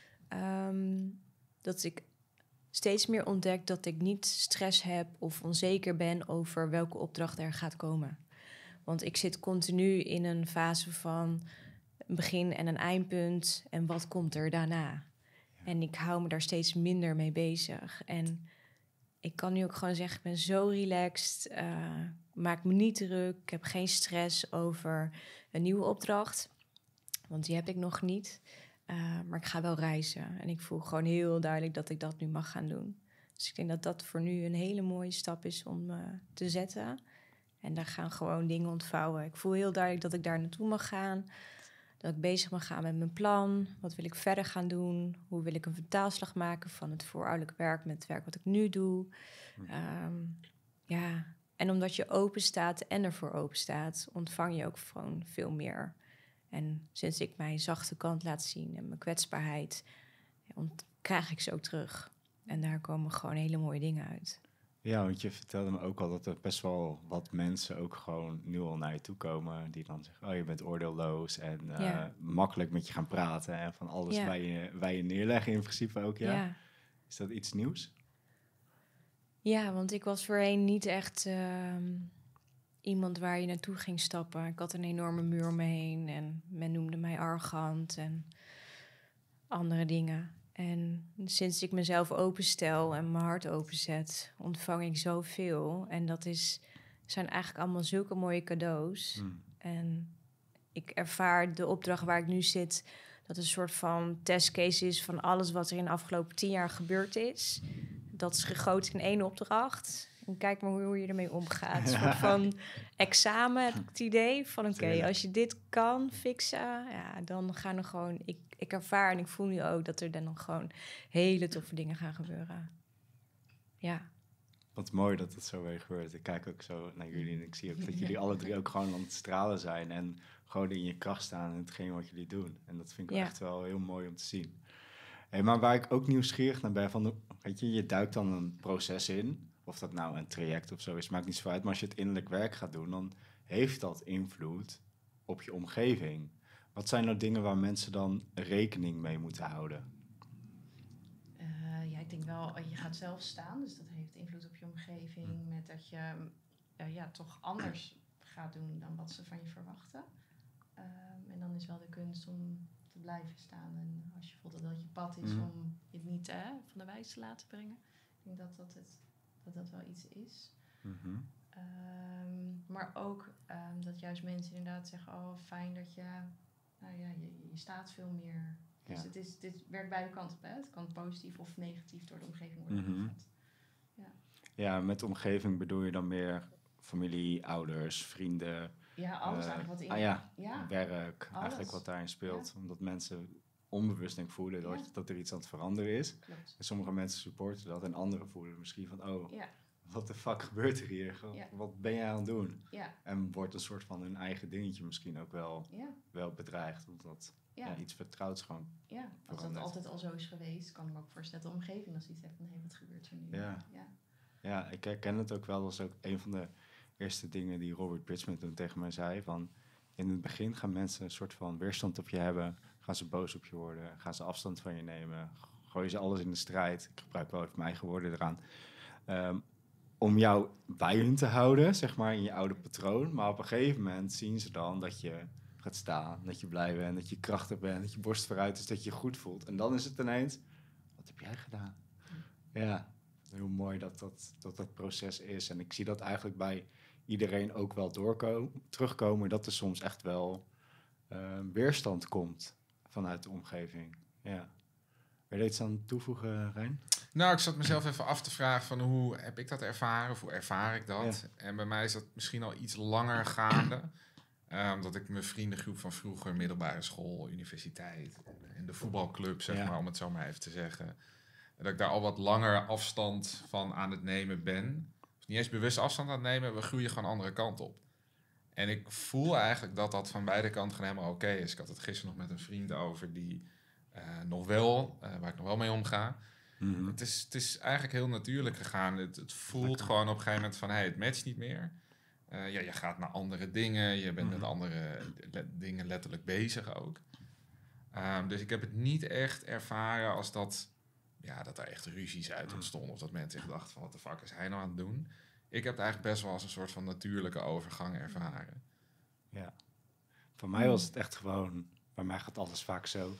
Um, dat ik steeds meer ontdek dat ik niet stress heb of onzeker ben over welke opdracht er gaat komen. Want ik zit continu in een fase van een begin en een eindpunt en wat komt er daarna. Ja. En ik hou me daar steeds minder mee bezig. En ik kan nu ook gewoon zeggen, ik ben zo relaxed, uh, maak me niet druk, ik heb geen stress over een nieuwe opdracht. Want die heb ik nog niet. Uh, maar ik ga wel reizen. En ik voel gewoon heel duidelijk dat ik dat nu mag gaan doen. Dus ik denk dat dat voor nu een hele mooie stap is om uh, te zetten. En daar gaan gewoon dingen ontvouwen. Ik voel heel duidelijk dat ik daar naartoe mag gaan. Dat ik bezig mag gaan met mijn plan. Wat wil ik verder gaan doen? Hoe wil ik een vertaalslag maken van het voorouderlijk werk met het werk wat ik nu doe? Um, ja, en omdat je open staat en ervoor open staat, ontvang je ook gewoon veel meer. En sinds ik mijn zachte kant laat zien en mijn kwetsbaarheid, ont- krijg ik ze ook terug. En daar komen gewoon hele mooie dingen uit. Ja, want je vertelde me ook al dat er best wel wat mensen ook gewoon nu al naar je toe komen. Die dan zeggen, oh, je bent oordeelloos en uh, ja. makkelijk met je gaan praten. En van alles ja. bij, je, bij je neerleggen in principe ook, ja. ja. Is dat iets nieuws? Ja, want ik was voorheen niet echt... Uh, iemand waar je naartoe ging stappen. Ik had een enorme muur om me heen en men noemde mij arrogant en andere dingen. En sinds ik mezelf openstel en mijn hart openzet, ontvang ik zoveel. En dat is, zijn eigenlijk allemaal zulke mooie cadeaus. Mm. En ik ervaar de opdracht waar ik nu zit, dat een soort van testcase is van alles wat er in de afgelopen tien jaar gebeurd is. Dat is gegoten in één opdracht. En kijk maar hoe je ermee omgaat. Een soort van examen, heb ik het idee. Van oké, okay, als je dit kan fixen, ja, dan gaan er gewoon... Ik, ik ervaar en ik voel nu ook dat er dan nog gewoon hele toffe dingen gaan gebeuren. Ja. Wat mooi dat het zo weer gebeurt. Ik kijk ook zo naar jullie en ik zie ook dat jullie alle drie ook gewoon aan het stralen zijn. En gewoon in je kracht staan in hetgeen wat jullie doen. En dat vind ik ja. echt wel heel mooi om te zien. Hey, maar waar ik ook nieuwsgierig naar ben, van, weet je, je duikt dan een proces in... Of dat nou een traject of zo is, maakt niet zo uit. Maar als je het innerlijk werk gaat doen, dan heeft dat invloed op je omgeving. Wat zijn nou dingen waar mensen dan rekening mee moeten houden? Uh, ja, ik denk wel, je gaat zelf staan. Dus dat heeft invloed op je omgeving. Hm. Met dat je uh, ja, toch anders gaat doen dan wat ze van je verwachten. Uh, en dan is wel de kunst om te blijven staan. En als je voelt dat dat je pad is, hm. om je niet uh, van de wijs te laten brengen. Ik denk dat dat het... dat dat wel iets is. Mm-hmm. Um, maar ook um, dat juist mensen inderdaad zeggen... oh, fijn dat je... nou ja, je, je staat veel meer. Dus ja. het, is, het werkt beide kanten op. Hè? Het kan positief of negatief door de omgeving worden mm-hmm. opgevat. Ja. ja, met de omgeving bedoel je dan meer familie, ouders, vrienden... Ja, alles uh, eigenlijk wat in... Ah, ja, ja. werk, alles. eigenlijk wat daarin speelt. Ja. Omdat mensen... onbewust denk ik voelen ja. dat, dat er iets aan het veranderen is. Klopt. En sommige mensen supporten dat en anderen voelen misschien van... oh, ja. wat de fuck gebeurt er hier? Ja. Wat ben jij aan het doen? Ja. En wordt een soort van hun eigen dingetje misschien ook wel, ja. wel bedreigd. Omdat ja. Ja, iets vertrouwds gewoon Ja, als verandert. dat altijd al zo is geweest... kan ik me ook voorstellen dat de omgeving als iets heeft van... hé, hey, wat gebeurt er nu? Ja. Ja. ja, ik herken het ook wel. Dat was ook een van de eerste dingen die Robert Bridgman toen tegen mij zei. Van, in het begin gaan mensen een soort van weerstand op je hebben... Gaan ze boos op je worden? Gaan ze afstand van je nemen? Gooien ze alles in de strijd? Ik gebruik wel even mijn eigen woorden eraan. Um, om jou bij hun te houden, zeg maar, in je oude patroon. Maar op een gegeven moment zien ze dan dat je gaat staan. Dat je blij bent, dat je krachtig bent, dat je borst vooruit is, dat je je goed voelt. En dan is het ineens, wat heb jij gedaan? Ja, heel mooi dat dat, dat dat proces is. En ik zie dat eigenlijk bij iedereen ook wel doorkomen, terugkomen. Dat er soms echt wel uh, weerstand komt. Vanuit de omgeving, ja. Wil je iets aan toevoegen, Rijn? Nou, ik zat mezelf even af te vragen van hoe heb ik dat ervaren of hoe ervaar ik dat? Ja. En bij mij is dat misschien al iets langer gaande. Uh, omdat ik mijn vriendengroep van vroeger, middelbare school, universiteit en de voetbalclub, zeg ja. maar, om het zo maar even te zeggen. Dat ik daar al wat langer afstand van aan het nemen ben. Dus niet eens bewust afstand aan het nemen, we groeien gewoon andere kant op. En ik voel eigenlijk dat dat van beide kanten gewoon helemaal oké is. Ik had het gisteren nog met een vriend over die uh, nog wel, uh, waar ik nog wel mee omga. Mm-hmm. Het is, het is eigenlijk heel natuurlijk gegaan. Het, het voelt Lekker. gewoon op een gegeven moment van, hey, het matcht niet meer. Uh, ja, je gaat naar andere dingen, je bent mm-hmm. met andere le- dingen letterlijk bezig ook. Um, dus ik heb het niet echt ervaren als dat, ja, dat er echt ruzies uit ontstonden. Of dat mensen zich dachten van, wat de fuck is hij nou aan het doen? Ik heb het eigenlijk best wel als een soort van natuurlijke overgang ervaren. Ja, voor mij was het echt gewoon, bij mij gaat alles vaak zo.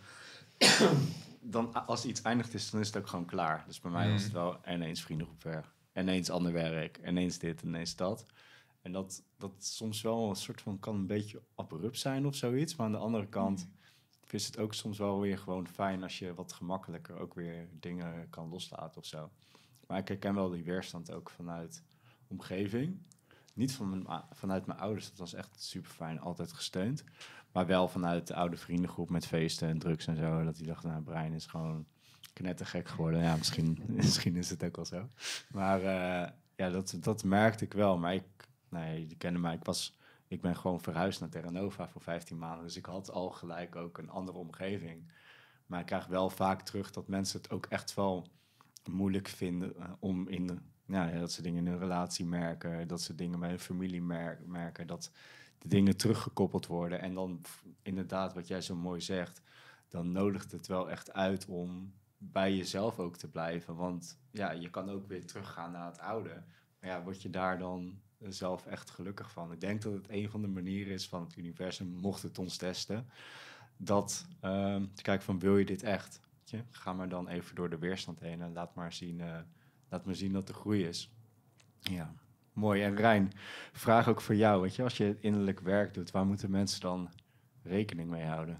Dan, als iets eindigd is, dan is het ook gewoon klaar. Dus bij mij mm. was het wel ineens vriendengroep weg, ineens ander werk, ineens dit, ineens dat. En dat, dat soms wel een soort van, kan een beetje abrupt zijn of zoiets. Maar aan de andere kant mm. is het ook soms wel weer gewoon fijn als je wat gemakkelijker ook weer dingen kan loslaten of zo. Maar ik herken wel die weerstand ook vanuit omgeving. Niet van mijn, vanuit mijn ouders, dat was echt super fijn, altijd gesteund. Maar wel vanuit de oude vriendengroep met feesten en drugs en zo. Dat die dachten, nou, Brian is gewoon knettergek geworden. Ja, misschien, misschien is het ook wel zo. Maar uh, ja, dat, dat merkte ik wel. Maar ik, nee, die kennen mij. Ik, was, ik ben gewoon verhuisd naar Terra Nova voor vijftien maanden. Dus ik had al gelijk ook een andere omgeving. Maar ik krijg wel vaak terug dat mensen het ook echt wel moeilijk vinden uh, om in de... Ja, dat ze dingen in hun relatie merken, dat ze dingen bij hun familie mer- merken, dat de dingen teruggekoppeld worden. En dan inderdaad, wat jij zo mooi zegt, dan nodigt het wel echt uit om bij jezelf ook te blijven. Want ja, je kan ook weer teruggaan naar het oude. Maar ja, word je daar dan zelf echt gelukkig van? Ik denk dat het een van de manieren is van het universum, mocht het ons testen, dat uh, te kijken van, wil je dit echt? Weet je? Ga maar dan even door de weerstand heen en laat maar zien... Uh, Laat me zien dat er groei is. Ja, mooi. En Rein, vraag ook voor jou. Weet je, als je innerlijk werk doet, waar moeten mensen dan rekening mee houden?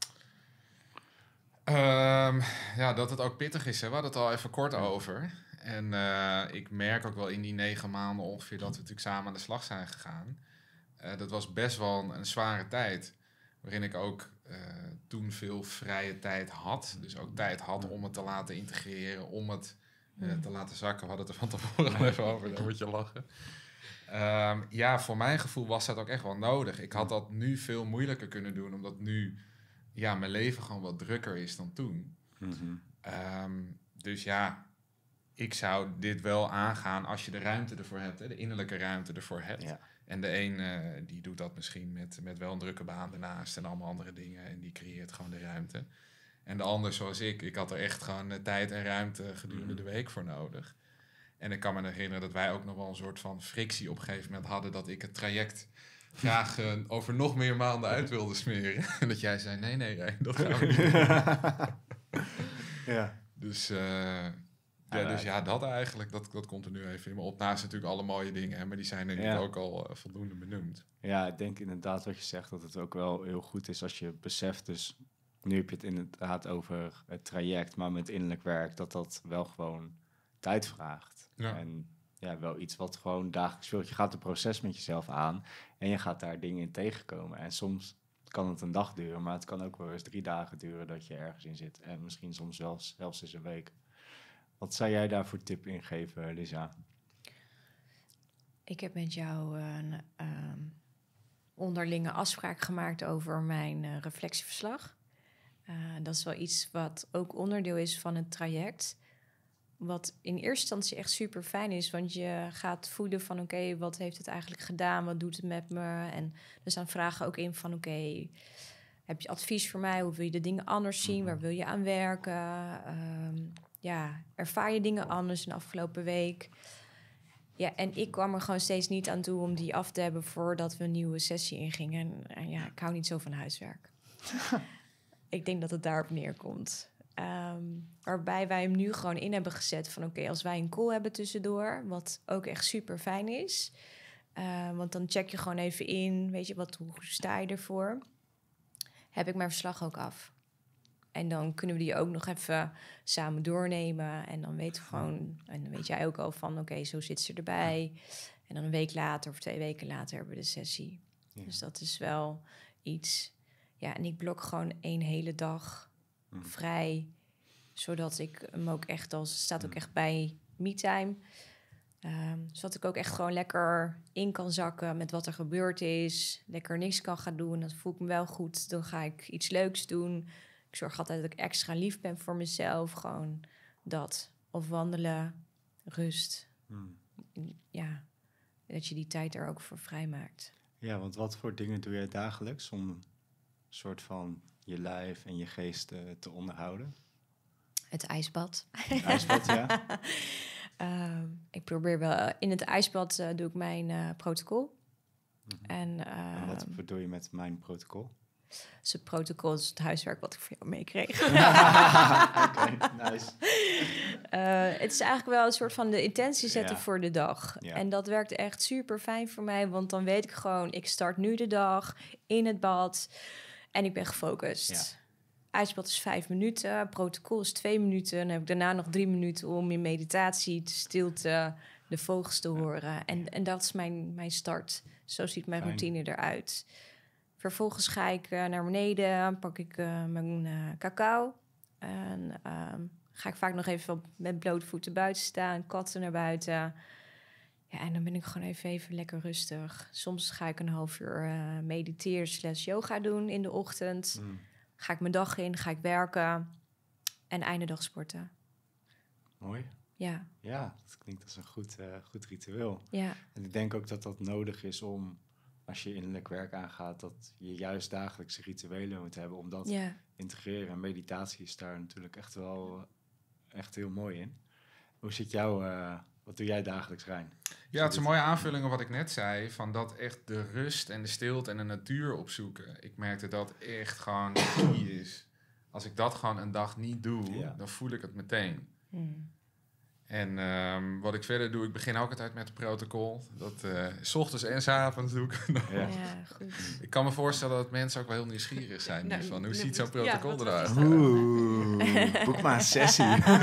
Um, ja, dat het ook pittig is. Hè? We hadden het al even kort over. En uh, ik merk ook wel in die negen maanden ongeveer dat we natuurlijk samen aan de slag zijn gegaan. Uh, dat was best wel een, een zware tijd. Waarin ik ook uh, toen veel vrije tijd had. Dus ook tijd had om het te laten integreren, om het... Uh, te laten zakken. We hadden het er van tevoren al even over, daar moet je lachen. Um, ja, voor mijn gevoel was dat ook echt wel nodig. Ik had dat nu veel moeilijker kunnen doen, omdat nu ja, mijn leven gewoon wat drukker is dan toen. Mm-hmm. Um, dus ja, ik zou dit wel aangaan als je de ruimte ervoor hebt, hè, de innerlijke ruimte ervoor hebt. Ja. En de een uh, die doet dat misschien met, met wel een drukke baan ernaast en allemaal andere dingen en die creëert gewoon de ruimte. En de ander, zoals ik, ik had er echt gewoon uh, tijd en ruimte gedurende de week voor nodig. En ik kan me herinneren dat wij ook nog wel een soort van frictie op een gegeven moment hadden, dat ik het traject graag uh, over nog meer maanden uit wilde smeren. En dat jij zei, nee, nee, Rijn, dat gaan we niet doen. Ja. Dus, uh, ja, dus ja, dat eigenlijk, dat, dat komt er nu even in me op. Naast natuurlijk alle mooie dingen, hè, maar die zijn denk ik ja. ook al uh, voldoende benoemd. Ja, ik denk inderdaad wat je zegt, dat het ook wel heel goed is als je beseft dus... Nu heb je het inderdaad over het traject, maar met innerlijk werk, dat dat wel gewoon tijd vraagt. Ja. En ja, wel iets wat gewoon dagelijks speelt. Je gaat een proces met jezelf aan en je gaat daar dingen in tegenkomen. En soms kan het een dag duren, maar het kan ook wel eens drie dagen duren dat je ergens in zit. En misschien soms zelfs, zelfs eens een week. Wat zou jij daar voor tip in geven, Lisa? Ik heb met jou een um, onderlinge afspraak gemaakt over mijn uh, reflectieverslag. Uh, dat is wel iets wat ook onderdeel is van het traject. Wat in eerste instantie echt super fijn is. Want je gaat voelen van oké, okay, wat heeft het eigenlijk gedaan? Wat doet het met me? En er staan vragen ook in van oké, okay, heb je advies voor mij? Hoe wil je de dingen anders zien? Waar wil je aan werken? Um, ja, ervaar je dingen anders in de afgelopen week? Ja, en ik kwam er gewoon steeds niet aan toe om die af te hebben voordat we een nieuwe sessie ingingen. En, en ja, ik hou niet zo van huiswerk. Ik denk dat het daarop neerkomt. Um, waarbij wij hem nu gewoon in hebben gezet van... oké, okay, als wij een call hebben tussendoor... wat ook echt super fijn is... Uh, want dan check je gewoon even in... weet je, wat, hoe sta je ervoor? Heb ik mijn verslag ook af. En dan kunnen we die ook nog even samen doornemen. En dan weten we gewoon... En dan weet jij ook al van, oké, okay, zo zit ze erbij. En dan een week later of twee weken later hebben we de sessie. Ja. Dus dat is wel iets... Ja, en ik blok gewoon één hele dag mm. vrij. Zodat ik hem ook echt als... staat ook echt bij me-time. Um, zodat ik ook echt gewoon lekker in kan zakken met wat er gebeurd is. Lekker niks kan gaan doen. Dat voel ik me wel goed. Dan ga ik iets leuks doen. Ik zorg altijd dat ik extra lief ben voor mezelf. Gewoon dat. Of wandelen. Rust. Hmm. Ja, dat je die tijd er ook voor vrijmaakt. Ja, want wat voor dingen doe jij dagelijks om een soort van je lijf en je geest uh, te onderhouden? Het ijsbad. Het ijsbad, ja. Uh, ik probeer wel... Uh, in het ijsbad uh, doe ik mijn uh, protocol. Mm-hmm. En, uh, en wat bedoel je met mijn protocol? Dus het protocol is het huiswerk wat ik voor jou meekreeg. Oké, okay, nice. Uh, het is eigenlijk wel een soort van de intentie zetten ja. voor de dag. Ja. En dat werkt echt super fijn voor mij. Want dan weet ik gewoon, ik start nu de dag in het bad. En ik ben gefocust. Ja. IJsbad is vijf minuten, protocol is twee minuten. Dan heb ik daarna nog drie minuten om in meditatie, te stilte, de vogels te horen. Ja. En, en dat is mijn, mijn start. Zo ziet mijn Fijn. routine eruit. Vervolgens ga ik uh, naar beneden, pak ik uh, mijn uh, cacao. En uh, ga ik vaak nog even met blote voeten buiten staan, katten naar buiten. Ja, en dan ben ik gewoon even, even lekker rustig. Soms ga ik een half uur uh, mediteren slash yoga doen in de ochtend. Mm. Ga ik mijn dag in, ga ik werken en einde dag sporten. Mooi. Ja. Ja, dat klinkt als een goed, uh, goed ritueel. Ja. En ik denk ook dat dat nodig is om, als je innerlijk werk aangaat, dat je juist dagelijkse rituelen moet hebben om dat te ja. integreren. En meditatie is daar natuurlijk echt wel echt heel mooi in. Hoe zit jouw, uh, wat doe jij dagelijks, Rijn? Ja, het is een mooie aanvulling op wat ik net zei, van dat echt de rust en de stilte en de natuur opzoeken. Ik merkte dat echt gewoon de key is. Als ik dat gewoon een dag niet doe, ja. dan voel ik het meteen. Hmm. En um, wat ik verder doe, ik begin ook altijd met het protocol. Dat uh, 's ochtends en 's avonds doe ik. Ja, ja, goed. Ik kan me voorstellen dat mensen ook wel heel nieuwsgierig zijn. Nou, van, hoe ziet zo'n protocol ja, eruit? Oeh, boek maar een sessie.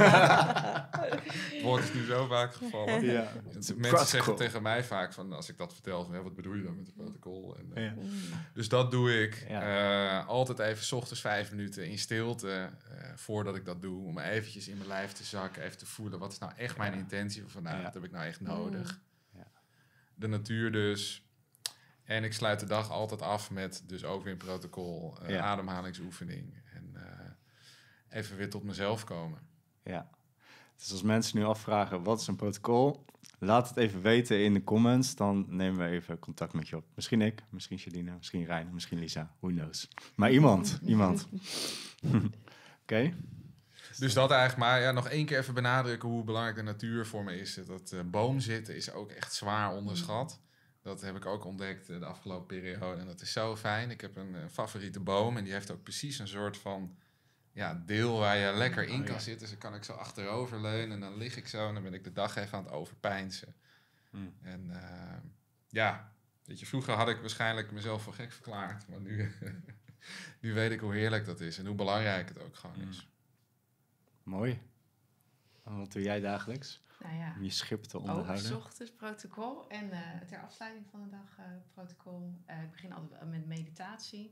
Het woord is nu zo vaak gevallen. Ja. Mensen protocol. zeggen tegen mij vaak, van, als ik dat vertel, van, ja, wat bedoel je dan met het protocol? En, uh, ja. Dus dat doe ik. Ja. Uh, altijd even 's ochtends vijf minuten in stilte, uh, voordat ik dat doe. Om eventjes in mijn lijf te zakken, even te voelen, wat is nou echt mijn ja. intentie van vandaag, ja. dat heb ik nou echt nodig. Ja. De natuur dus. En ik sluit de dag altijd af met dus ook weer een protocol, uh, ja. ademhalingsoefening. En uh, even weer tot mezelf komen. Ja. Dus als mensen nu afvragen, wat is een protocol? Laat het even weten in de comments. Dan nemen we even contact met je op. Misschien ik, misschien Shadina, misschien Rijn, misschien Lisa. Who knows? Maar iemand, iemand. Oké. Okay. Dus dat eigenlijk maar, ja, nog één keer even benadrukken hoe belangrijk de natuur voor me is. Dat uh, boomzitten is ook echt zwaar onderschat. Dat heb ik ook ontdekt de afgelopen periode. En dat is zo fijn. Ik heb een, een favoriete boom en die heeft ook precies een soort van ja, deel waar je lekker in kan oh, ja. zitten. Dus dan kan ik zo achterover leunen en dan lig ik zo en dan ben ik de dag even aan het overpeinzen. Hmm. En uh, ja, weet je, vroeger had ik waarschijnlijk mezelf voor gek verklaard. Maar nu, nu weet ik hoe heerlijk dat is en hoe belangrijk het ook gewoon hmm. is. Mooi. En wat doe jij dagelijks? Nou ja, om je schip te onderhouden? Ook 's ochtends protocol en uh, ter afsluiting van de dag uh, protocol. Uh, ik begin altijd met meditatie.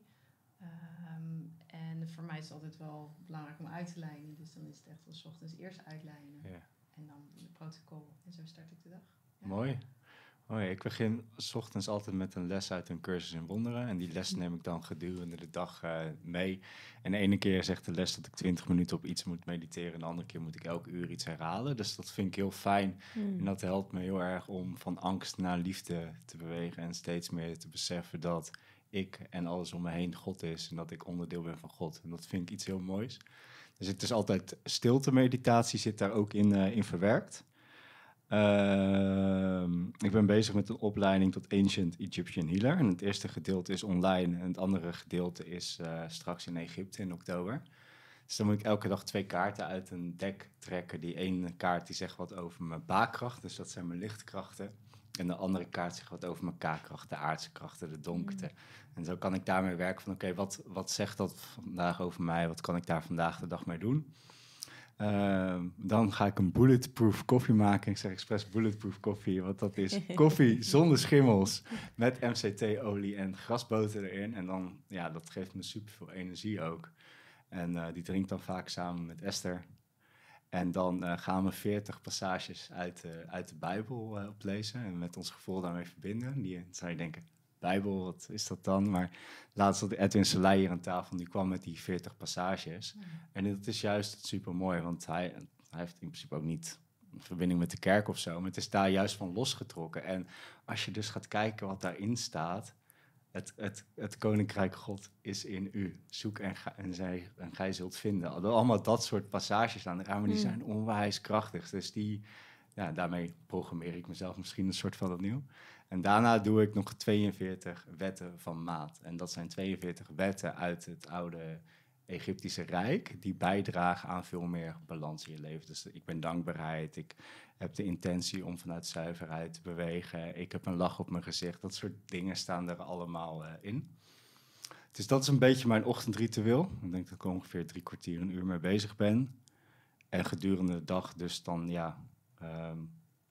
Um, en voor mij is het altijd wel belangrijk om uit te lijnen. Dus dan is het echt wel 's ochtends eerst uitlijnen. Ja. En dan de protocol. En zo start ik de dag. Ja. Mooi. Oh ja, ik begin 's ochtends altijd met een les uit een cursus in wonderen. En die les neem ik dan gedurende de dag uh, mee. En de ene keer zegt de les dat ik twintig minuten op iets moet mediteren. En de andere keer moet ik elke uur iets herhalen. Dus dat vind ik heel fijn. Mm. En dat helpt me heel erg om van angst naar liefde te bewegen. En steeds meer te beseffen dat ik en alles om me heen God is. En dat ik onderdeel ben van God. En dat vind ik iets heel moois. Er zit dus altijd stilte meditatie zit daar ook in, uh, in verwerkt. Uh, ik ben bezig met een opleiding tot Ancient Egyptian Healer. En het eerste gedeelte is online en het andere gedeelte is uh, straks in Egypte in oktober. Dus dan moet ik elke dag twee kaarten uit een deck trekken. Die ene kaart die zegt wat over mijn baakkracht, dus dat zijn mijn lichtkrachten. En de andere kaart zegt wat over mijn kaakkracht, de aardse krachten, de donkerte. En zo kan ik daarmee werken van, oké, okay, wat, wat zegt dat vandaag over mij? Wat kan ik daar vandaag de dag mee doen? Uh, dan ga ik een bulletproof koffie maken. Ik zeg expres bulletproof koffie, want dat is koffie zonder schimmels met M C T-olie en grasboter erin. En dan, ja, dat geeft me superveel energie ook. En uh, die drink dan vaak samen met Esther. En dan uh, gaan we veertig passages uit, uh, uit de Bijbel uh, oplezen en met ons gevoel daarmee verbinden. Die, dan zou je denken, Bijbel, wat is dat dan? Maar laatst had Edwin Selei hier aan tafel, die kwam met die veertig passages. Ja. En dat is juist super mooi, want hij, hij heeft in principe ook niet een verbinding met de kerk of zo, maar het is daar juist van losgetrokken. En als je dus gaat kijken wat daarin staat, het, het, het koninkrijk God is in u. Zoek en, ga, en, zij, en gij zult vinden. Allemaal dat soort passages aan de ramen, die zijn onwijs krachtig. Dus die, ja, daarmee programmeer ik mezelf misschien een soort van opnieuw. En daarna doe ik nog tweeënveertig wetten van maat. En dat zijn tweeënveertig wetten uit het oude Egyptische Rijk, die bijdragen aan veel meer balans in je leven. Dus ik ben dankbaarheid, ik heb de intentie om vanuit zuiverheid te bewegen, ik heb een lach op mijn gezicht. Dat soort dingen staan er allemaal uh, in. Dus dat is een beetje mijn ochtendritueel. Ik denk dat ik ongeveer drie kwartier, een uur mee bezig ben. En gedurende de dag dus dan, ja, um,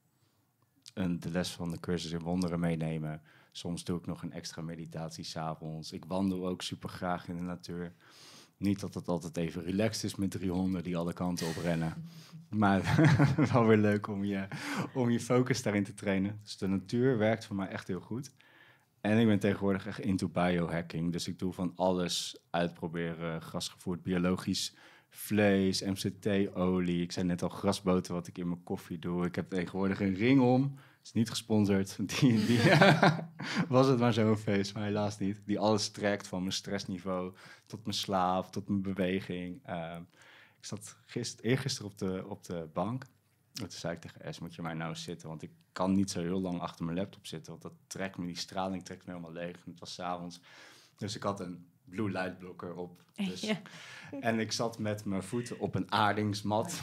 een, de les van de cursus in wonderen meenemen. Soms doe ik nog een extra meditatie 's avonds. Ik wandel ook super graag in de natuur. Niet dat het altijd even relaxed is met drie honden die alle kanten op rennen. Maar wel weer leuk om je, om je focus daarin te trainen. Dus de natuur werkt voor mij echt heel goed. En ik ben tegenwoordig echt into biohacking. Dus ik doe van alles uitproberen. Grasgevoerd biologisch vlees, M C T-olie. Ik zei net al grasboter wat ik in mijn koffie doe. Ik heb tegenwoordig een ring om. Is niet gesponsord. Die, die was het maar zo'n feest, maar helaas niet. Die alles trekt van mijn stressniveau tot mijn slaap, tot mijn beweging. Uh, ik zat gister, eergisteren op de, op de bank. En toen zei ik tegen Es, moet je mij nou eens zitten? Want ik kan niet zo heel lang achter mijn laptop zitten. Want dat trekt me, die straling trekt me helemaal leeg. En het was 's avonds. Dus ik had een blue light blocker op. Dus. Ja. En ik zat met mijn voeten op een aardingsmat.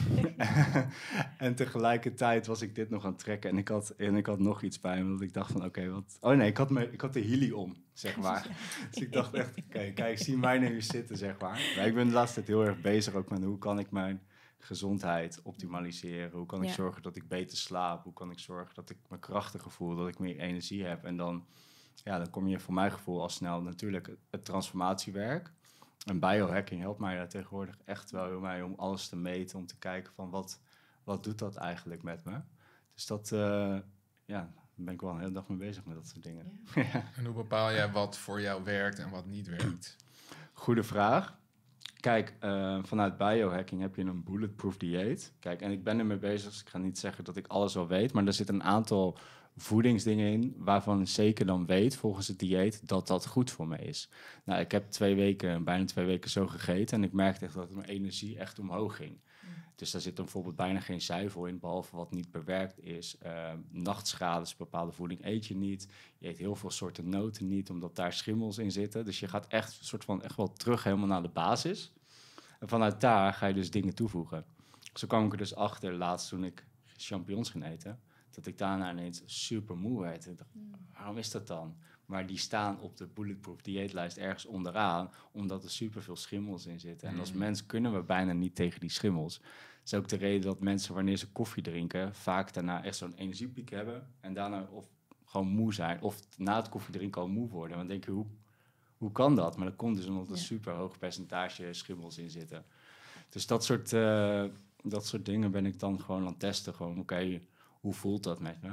En tegelijkertijd was ik dit nog aan het trekken. En ik had, en ik had nog iets bij me. Dat ik dacht van, oké, okay, wat... Oh nee, ik had, me, ik had de Healy om, zeg maar. Dus ik dacht echt, oké, okay, kijk, zie mij nu zitten, zeg maar. Maar ik ben de laatste tijd heel erg bezig ook met hoe kan ik mijn gezondheid optimaliseren. Hoe kan ik ja. zorgen dat ik beter slaap? Hoe kan ik zorgen dat ik me krachtiger voel? Dat ik meer energie heb? En dan... Ja, dan kom je voor mijn gevoel al snel natuurlijk het, het transformatiewerk. En biohacking helpt mij daar tegenwoordig echt wel bij om alles te meten, om te kijken van wat, wat doet dat eigenlijk met me. Dus dat, uh, ja, daar ben ik wel een hele dag mee bezig met dat soort dingen. Ja. Ja. En hoe bepaal jij wat voor jou werkt en wat niet werkt? Goede vraag. Kijk, uh, vanuit biohacking heb je een bulletproof dieet. Kijk, en ik ben ermee bezig, dus ik ga niet zeggen dat ik alles al weet, maar er zitten een aantal voedingsdingen in waarvan ik zeker dan weet volgens het dieet dat dat goed voor me is. Nou, ik heb twee weken, bijna twee weken zo gegeten en ik merkte echt dat mijn energie echt omhoog ging. Mm. Dus daar zit dan bijvoorbeeld bijna geen zuivel in, behalve wat niet bewerkt is. Uh, nachtschades, bepaalde voeding eet je niet. Je eet heel veel soorten noten niet, omdat daar schimmels in zitten. Dus je gaat echt een soort van echt wel terug helemaal naar de basis. En vanuit daar ga je dus dingen toevoegen. Zo kwam ik er dus achter laatst toen ik champignons ging eten, dat ik daarna ineens super moe werd. Ik dacht, waarom is dat dan? Maar die staan op de bulletproof dieetlijst ergens onderaan, omdat er superveel schimmels in zitten. En als mens kunnen we bijna niet tegen die schimmels. Dat is ook de reden dat mensen, wanneer ze koffie drinken, vaak daarna echt zo'n energiepiek hebben. En daarna of gewoon moe zijn, of na het koffiedrinken al moe worden. Dan denk je, hoe, hoe kan dat? Maar dat komt dus omdat er ja. super hoog percentage schimmels in zitten. Dus dat soort, uh, dat soort dingen ben ik dan gewoon aan het testen. Gewoon, oké, okay, hoe voelt dat met me?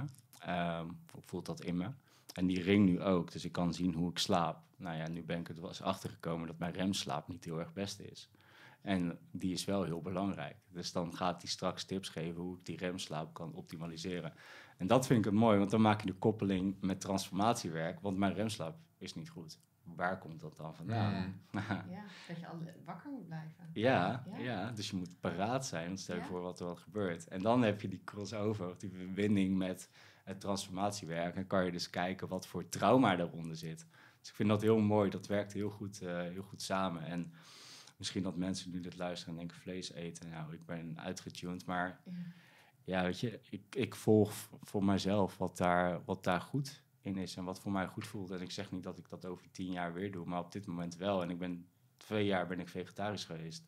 Um, hoe voelt dat in me? En die ring nu ook, dus ik kan zien hoe ik slaap. Nou ja, nu ben ik er was achtergekomen dat mijn remslaap niet heel erg best is. En die is wel heel belangrijk. Dus dan gaat hij straks tips geven hoe ik die remslaap kan optimaliseren. En dat vind ik het mooi, want dan maak je de koppeling met transformatiewerk. Want mijn remslaap is niet goed. Waar komt dat dan vandaan? Mm. Ja, dat je al wakker moet blijven. Ja, ja. ja, dus je moet paraat zijn. Stel je ja. voor wat er wat gebeurt. En dan heb je die crossover, die verbinding met het transformatiewerk. En kan je dus kijken wat voor trauma daaronder zit. Dus ik vind dat heel mooi. Dat werkt heel goed, uh, heel goed samen. En misschien dat mensen nu dit luisteren en denken vlees eten. Nou, ik ben uitgetuned, maar... Ja. ja, weet je, ik, ik volg v- voor mijzelf wat daar, wat daar goed in is en wat voor mij goed voelt. En ik zeg niet dat ik dat over tien jaar weer doe, maar op dit moment wel. En ik ben twee jaar ben ik vegetarisch geweest.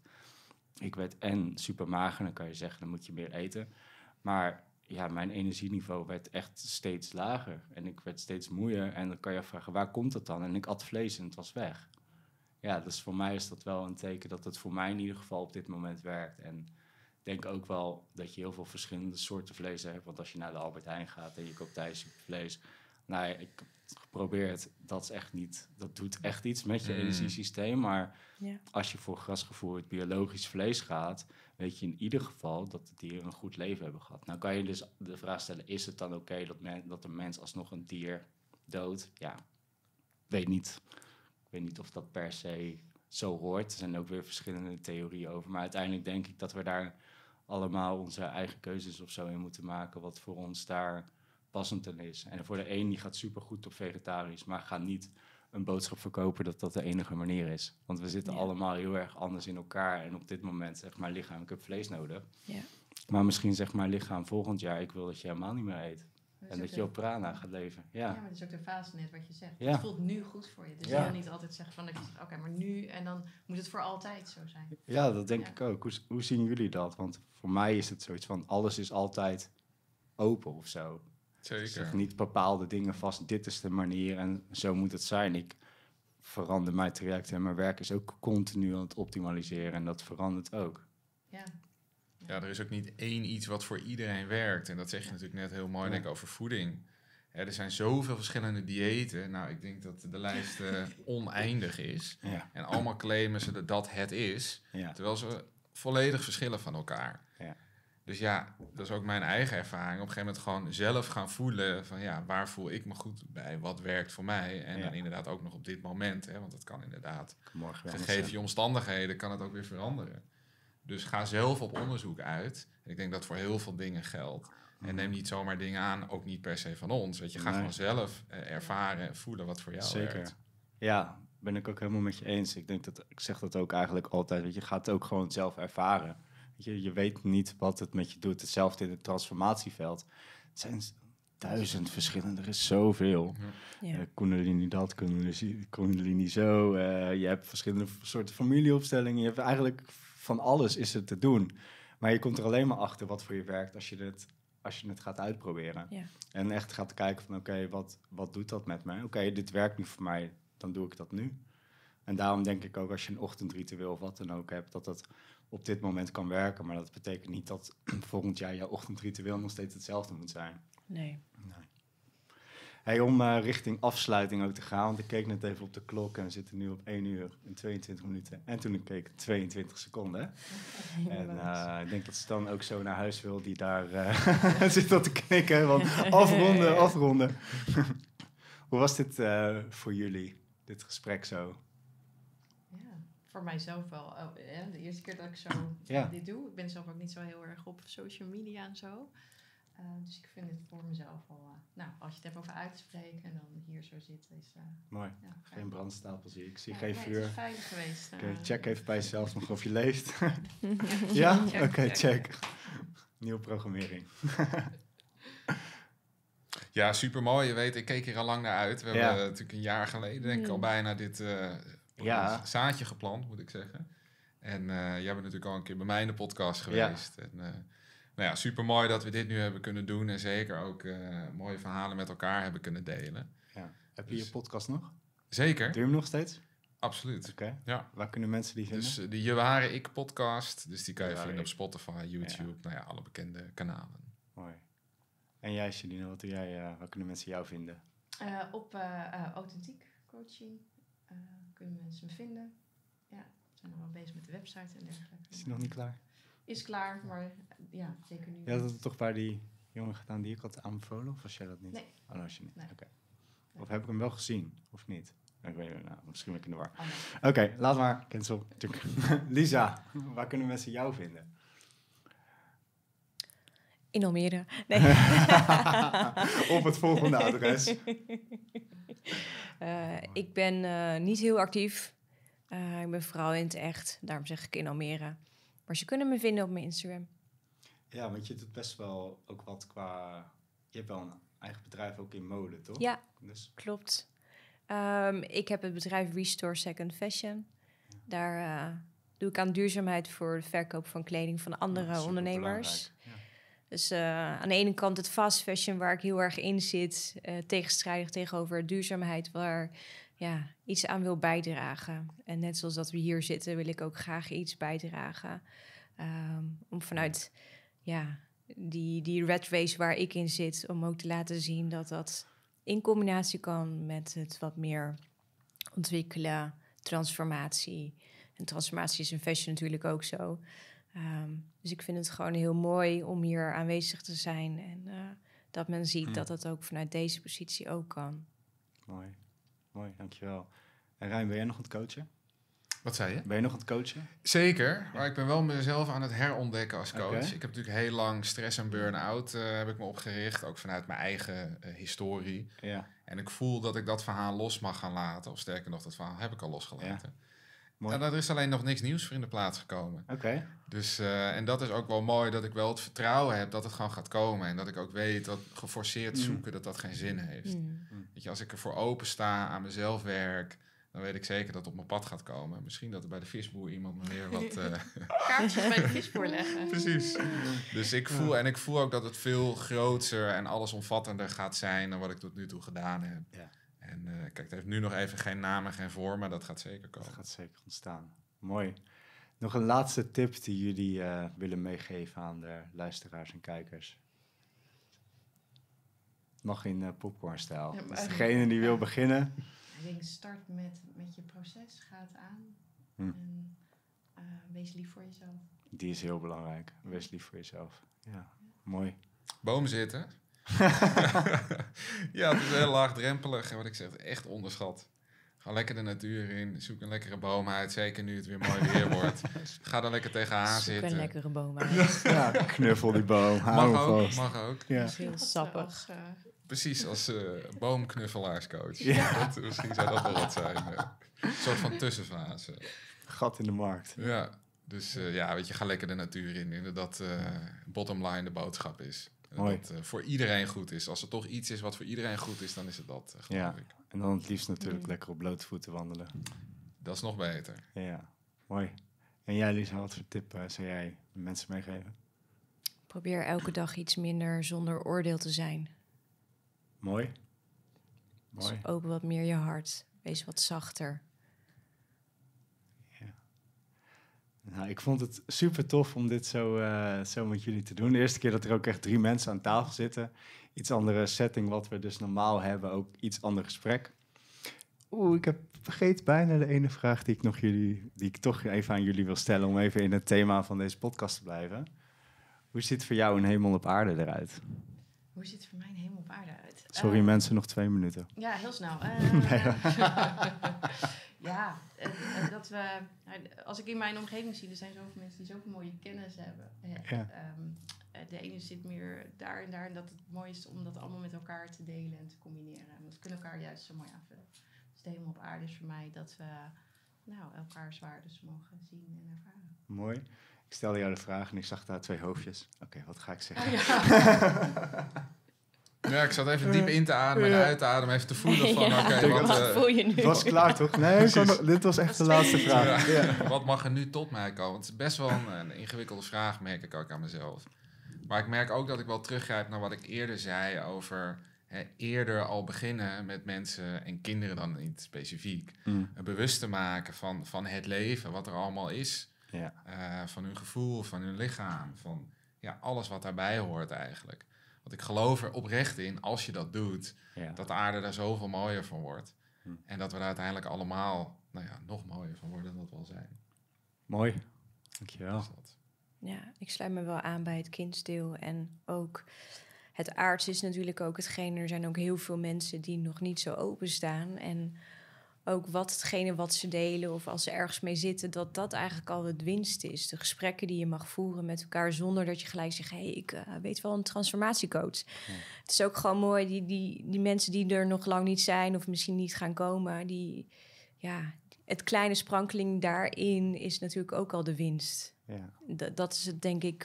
Ik werd en super mager, dan kan je zeggen, dan moet je meer eten. Maar ja, mijn energieniveau werd echt steeds lager. En ik werd steeds moeier. En dan kan je afvragen, waar komt dat dan? En ik at vlees en het was weg. Ja, dus voor mij is dat wel een teken dat het voor mij in ieder geval op dit moment werkt. En ik denk ook wel dat je heel veel verschillende soorten vlees hebt. Want als je naar de Albert Heijn gaat en je koopt thuis vlees. Nou ja, ik heb het geprobeerd. Dat is echt niet, dat doet echt iets met je Mm. energiesysteem. Maar Ja. als je voor grasgevoerd biologisch vlees gaat, weet je in ieder geval dat de dieren een goed leven hebben gehad. Nou kan je dus de vraag stellen, is het dan oké dat, men, dat een mens alsnog een dier doodt? Ja, weet niet. Ik weet niet of dat per se zo hoort. Er zijn ook weer verschillende theorieën over. Maar uiteindelijk denk ik dat we daar allemaal onze eigen keuzes of zo in moeten maken, wat voor ons daar passend in is. En voor de een die gaat supergoed op vegetarisch, maar gaat niet een boodschap verkopen dat dat de enige manier is. Want we zitten Ja. allemaal heel erg anders in elkaar. En op dit moment zegt mijn lichaam, ik heb vlees nodig. Ja. Maar misschien zegt mijn lichaam volgend jaar, ik wil dat je helemaal niet meer eet. Dat is En ook dat de- je op prana gaat leven. Ja, Ja, maar dat is ook de fase net wat je zegt. Ja. Het voelt nu goed voor je. Dus Ja. je wil niet altijd zeggen van, dat je zegt, oké, maar nu en dan moet het voor altijd zo zijn. ja dat denk Ja. ik ook. Hoe, hoe zien jullie dat? Want voor mij is het zoiets van, alles is altijd open of zo. Ik zeg Zeker. niet bepaalde dingen vast, dit is de manier en zo moet het zijn. Ik verander mijn traject en mijn werk is ook continu aan het optimaliseren en dat verandert ook. Ja. Ja, er is ook niet één iets wat voor iedereen werkt. En dat zeg je natuurlijk net heel mooi, Ja. denk ik, over voeding. Hè, er zijn zoveel verschillende diëten. Nou, ik denk dat de lijst eh, oneindig is. Ja, En allemaal claimen ze dat dat het is. ja, Terwijl ze volledig verschillen van elkaar. Ja. Dus ja, dat is ook mijn eigen ervaring. Op een gegeven moment gewoon zelf gaan voelen van ja, waar voel ik me goed bij? Wat werkt voor mij? En Ja. dan inderdaad ook nog op dit moment. Hè, want dat kan inderdaad, morgen weer anders gegeven zijn. je omstandigheden, kan het ook weer veranderen. Dus ga zelf op onderzoek uit. En ik denk dat voor heel veel dingen geldt. En neem niet zomaar dingen aan, ook niet per se van ons. Weet je, ga Nee. gewoon zelf eh, ervaren en voelen wat voor jou Zeker. werkt. Ja, ben ik ook helemaal met je eens. Ik denk dat, ik zeg dat ook eigenlijk altijd, weet je, gaat het ook gewoon zelf ervaren. Weet je, je weet niet wat het met je doet. Hetzelfde in het transformatieveld. Het zijn duizend verschillende, er is zoveel. Ja. Eh, Kundalini dat, Kundalini, Kundalini zo. Eh, je hebt verschillende soorten familieopstellingen. Je hebt eigenlijk van alles is het te doen. Maar je komt er alleen maar achter wat voor je werkt als je het, als je het gaat uitproberen. Ja. En echt gaat kijken van oké, wat, wat doet dat met mij? Oké, dit werkt nu voor mij, dan doe ik dat nu. En daarom denk ik ook als je een ochtendritueel of wat dan ook hebt, dat dat op dit moment kan werken. Maar dat betekent niet dat volgend jaar jouw ochtendritueel nog steeds hetzelfde moet zijn. Nee. Nee. Hey, om eh, richting afsluiting ook te gaan, want ik keek net even op de klok en we zitten nu op één uur en tweeëntwintig minuten. En toen ik keek tweeëntwintig seconden. En eh, ik denk dat ze dan ook zo naar huis wil die daar eh, zit dat te knikken. Want afronden, afronden. Hoe was dit eh, voor jullie, dit gesprek zo? Ja, voor mijzelf wel. Oh, ja, de eerste keer dat ik zo Ja. dit doe. Ik ben zelf ook niet zo heel erg op social media en zo. Uh, dus ik vind het voor mezelf wel... Uh, nou, als je het hebt over uitspreken en dan hier zo zitten is... Uh, Mooi. ja, Geen brandstapel zie ik. Ik zie ja, geen nee, vuur. Het is veilig geweest. Oké, uh, check even bij jezelf nog of je leest. Ja? Oké, Check, check. check. Nieuwe programmering. Ja, super mooi. Je weet, ik keek hier al lang naar uit. We Ja. hebben natuurlijk een jaar geleden, denk ik, al Hmm. bijna dit eh, Ja. zaadje geplant, moet ik zeggen. En eh, jij bent natuurlijk al een keer bij mij in de podcast geweest. En, uh, nou ja, super mooi dat we dit nu hebben kunnen doen. En zeker ook uh, mooie verhalen met elkaar hebben kunnen delen. Ja. Heb je Dus- je podcast nog? Zeker, Doe je hem nog steeds? absoluut. Oké. Ja. Waar kunnen mensen die vinden? Dus uh, de Je Waren Ik podcast. Dus die kan je Je Waren vinden op Ik. Spotify, YouTube, nou ja, alle bekende kanalen. Mooi. En jij, Janine, wat doe jij? Uh, waar kunnen mensen jou vinden? Uh, op uh, uh, authentiek coaching uh, kunnen mensen me vinden. Ja, we zijn nog wel bezig met de website en dergelijke. Is die nog niet klaar? Is klaar, maar uh, ja, zeker nu. Ja, dat het toch bij die jongen gedaan die ik had aanbevolen? Of was jij dat niet? Nee. Oh, dat was je niet. Nee. Oké. Of heb ik hem wel gezien, of niet? Ik weet niet, nou, misschien ben ik in de war. Oh, nee. Oké, okay, laat maar. Cancel. Lisa, waar kunnen mensen jou vinden? In Almere. Nee. Op het volgende adres. Uh, ik ben uh, niet heel actief. Uh, ik ben vooral in het echt. Daarom zeg ik in Almere. Maar ze kunnen me vinden op mijn Instagram. Ja, want je doet best wel ook wat qua... Je hebt wel een eigen bedrijf ook in mode, toch? Ja, Dus, klopt. Um, ik heb het bedrijf Restore Second Fashion. Daar uh, doe ik aan duurzaamheid voor de verkoop van kleding van andere ja, ondernemers. Ja. Dus uh, aan de ene kant het fast fashion waar ik heel erg in zit, uh, tegenstrijdig tegenover duurzaamheid waar ja, iets aan wil bijdragen. En net zoals dat we hier zitten, wil ik ook graag iets bijdragen. Um, om vanuit ja, die, die rat race waar ik in zit, om ook te laten zien dat dat in combinatie kan met het wat meer ontwikkelen, transformatie. En transformatie is in fashion natuurlijk ook zo. Um, dus ik vind het gewoon heel mooi om hier aanwezig te zijn. En uh, dat men ziet mm. dat het ook vanuit deze positie ook kan. Mooi, mooi, dankjewel. En Rijn, ben jij nog aan het coachen? Wat zei je? Ben je nog aan het coachen? Zeker, maar ik ben wel mezelf aan het herontdekken als coach. Okay. Ik heb natuurlijk heel lang stress en burn-out uh, heb ik me opgericht. Ook vanuit mijn eigen uh, historie. Ja. En ik voel dat ik dat verhaal los mag gaan laten. Of sterker nog, dat verhaal heb ik al losgelaten. Ja. Mooi. En er is alleen nog niks nieuws voor in de plaats gekomen. Oké. Okay. Dus, uh, en dat is ook wel mooi, dat ik wel het vertrouwen heb dat het gewoon gaat komen. En dat ik ook weet dat geforceerd mm. zoeken, dat dat geen zin heeft. Mm. Weet je, als ik ervoor open sta, aan mezelf werk, dan weet ik zeker dat het op mijn pad gaat komen. Misschien dat er bij de visboer iemand me weer wat... Uh... kaartjes bij de visboer leggen. Precies. Dus ik voel, en ik voel ook dat het veel groter en allesomvattender gaat zijn dan wat ik tot nu toe gedaan heb. Ja. En uh, kijk, het heeft nu nog even geen naam en geen vorm, maar dat gaat zeker komen. Dat gaat zeker ontstaan. Mooi. Nog een laatste tip die jullie uh, willen meegeven aan de luisteraars en kijkers. Het mag in uh, popcornstijl. Ja, dus degene die wil beginnen. Ik denk, start met, met je proces, ga het aan. Hm. En uh, wees lief voor jezelf. Die is heel belangrijk. Wees lief voor jezelf. Ja, ja. Mooi. Boom zitten. Ja, het is heel laagdrempelig. En wat ik zeg, echt onderschat. Ga lekker de natuur in. Zoek een lekkere boom uit. Zeker nu het weer mooi weer wordt. Ga er lekker tegenaan Zoek zitten. een lekkere boom uit. Ja, knuffel die boom. Mag ook, mag ook. Ja. Dat is heel sappig. Als, uh... Precies, als uh, boomknuffelaarscoach. Ja. Dat, misschien zou dat wel wat zijn. Uh, een soort van tussenfase. Gat in de markt. Ja, dus uh, ja, weet je, ga lekker de natuur in. Inderdaad, uh, bottom line de boodschap is. Mooi. Dat uh, voor iedereen goed is. Als er toch iets is wat voor iedereen goed is, dan is het dat, uh, geloof ja. ik. En dan het liefst natuurlijk mm. lekker op blote voeten wandelen. Dat is nog beter. Ja, mooi. En jij, Lisa, wat voor tip uh, zou jij mensen meegeven? Probeer elke dag iets minder zonder oordeel te zijn. Mooi. Mooi. Dus open wat meer je hart. Wees wat zachter. Nou, ik vond het super tof om dit zo, uh, zo met jullie te doen. De eerste keer dat er ook echt drie mensen aan tafel zitten. Iets andere setting wat we dus normaal hebben. Ook iets ander gesprek. Oeh, ik heb vergeten bijna de ene vraag die ik, nog jullie, die ik toch even aan jullie wil stellen. Om even in het thema van deze podcast te blijven. Hoe ziet voor jou een hemel op aarde eruit? Hoe ziet voor mij een hemel op aarde uit? Sorry uh, mensen, nog twee minuten. Ja, heel snel. Uh, nee, ja, uh, dat we... Als ik in mijn omgeving zie, er zijn zoveel mensen die zoveel mooie kennis hebben. Ja. Um, de ene zit meer daar en daar. En dat het mooi is om dat allemaal met elkaar te delen en te combineren. En dat kunnen elkaar juist zo mooi aanvullen. Dus de hemel op aarde is voor mij dat we nou, elkaars waardes mogen zien en ervaren. Mooi. Ik stelde jou de vraag en ik zag daar twee hoofdjes. Oké, okay, wat ga ik zeggen? Oh, ja. Ja, ik zat even diep in te ademen en uit te ademen, even te voelen van, ja, oké, okay, wat... wat uh, voel je nu? Het was klaar, toch? Nee, kon, dit was echt de laatste vraag. Ja. Ja. Wat mag er nu tot mij komen? Het is best wel een, een ingewikkelde vraag, merk ik ook aan mezelf. Maar ik merk ook dat ik wel teruggrijp naar wat ik eerder zei over... Hè, eerder al beginnen met mensen en kinderen dan niet specifiek. Mm. Bewust te maken van, van het leven, wat er allemaal is. Ja. Uh, van hun gevoel, van hun lichaam, van ja, alles wat daarbij hoort eigenlijk. Want ik geloof er oprecht in, als je dat doet, Ja. dat de aarde daar zoveel mooier van wordt. Hm. En dat we daar uiteindelijk allemaal nou ja, nog mooier van worden dan dat we al zijn. Mooi, dankjewel. Dus dat. Ja, ik sluit me wel aan bij het kindsdeel. En ook het aards is natuurlijk ook hetgeen. Er zijn ook heel veel mensen die nog niet zo openstaan. En ook wat hetgene wat ze delen of als ze ergens mee zitten, dat dat eigenlijk al het winst is. De gesprekken die je mag voeren met elkaar zonder dat je gelijk zegt, hé, hey, ik uh, weet wel een transformatiecoach. Ja. Het is ook gewoon mooi, die, die, die mensen die er nog lang niet zijn of misschien niet gaan komen, die, ja, het kleine sprankeling daarin is natuurlijk ook al de winst. Ja. D- dat is het, denk ik,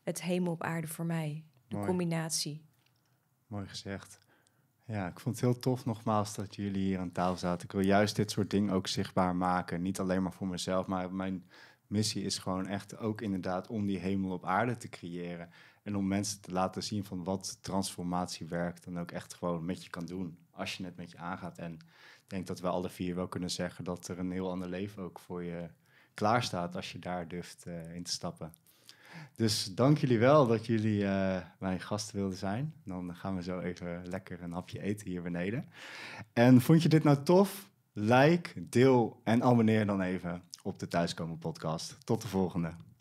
het hemel op aarde voor mij. De Mooi. combinatie. Mooi gezegd. Ja, ik vond het heel tof nogmaals dat jullie hier aan tafel zaten. Ik wil juist dit soort dingen ook zichtbaar maken. Niet alleen maar voor mezelf, maar mijn missie is gewoon echt ook inderdaad om die hemel op aarde te creëren. En om mensen te laten zien van wat transformatie werkt en ook echt gewoon met je kan doen als je het met je aangaat. En ik denk dat we alle vier wel kunnen zeggen dat er een heel ander leven ook voor je klaar staat als je daar durft uh, in te stappen. Dus dank jullie wel dat jullie uh, mijn gasten wilden zijn. Dan gaan we zo even lekker een hapje eten hier beneden. En vond je dit nou tof? Like, deel en abonneer dan even op de Thuiskomen podcast. Tot de volgende.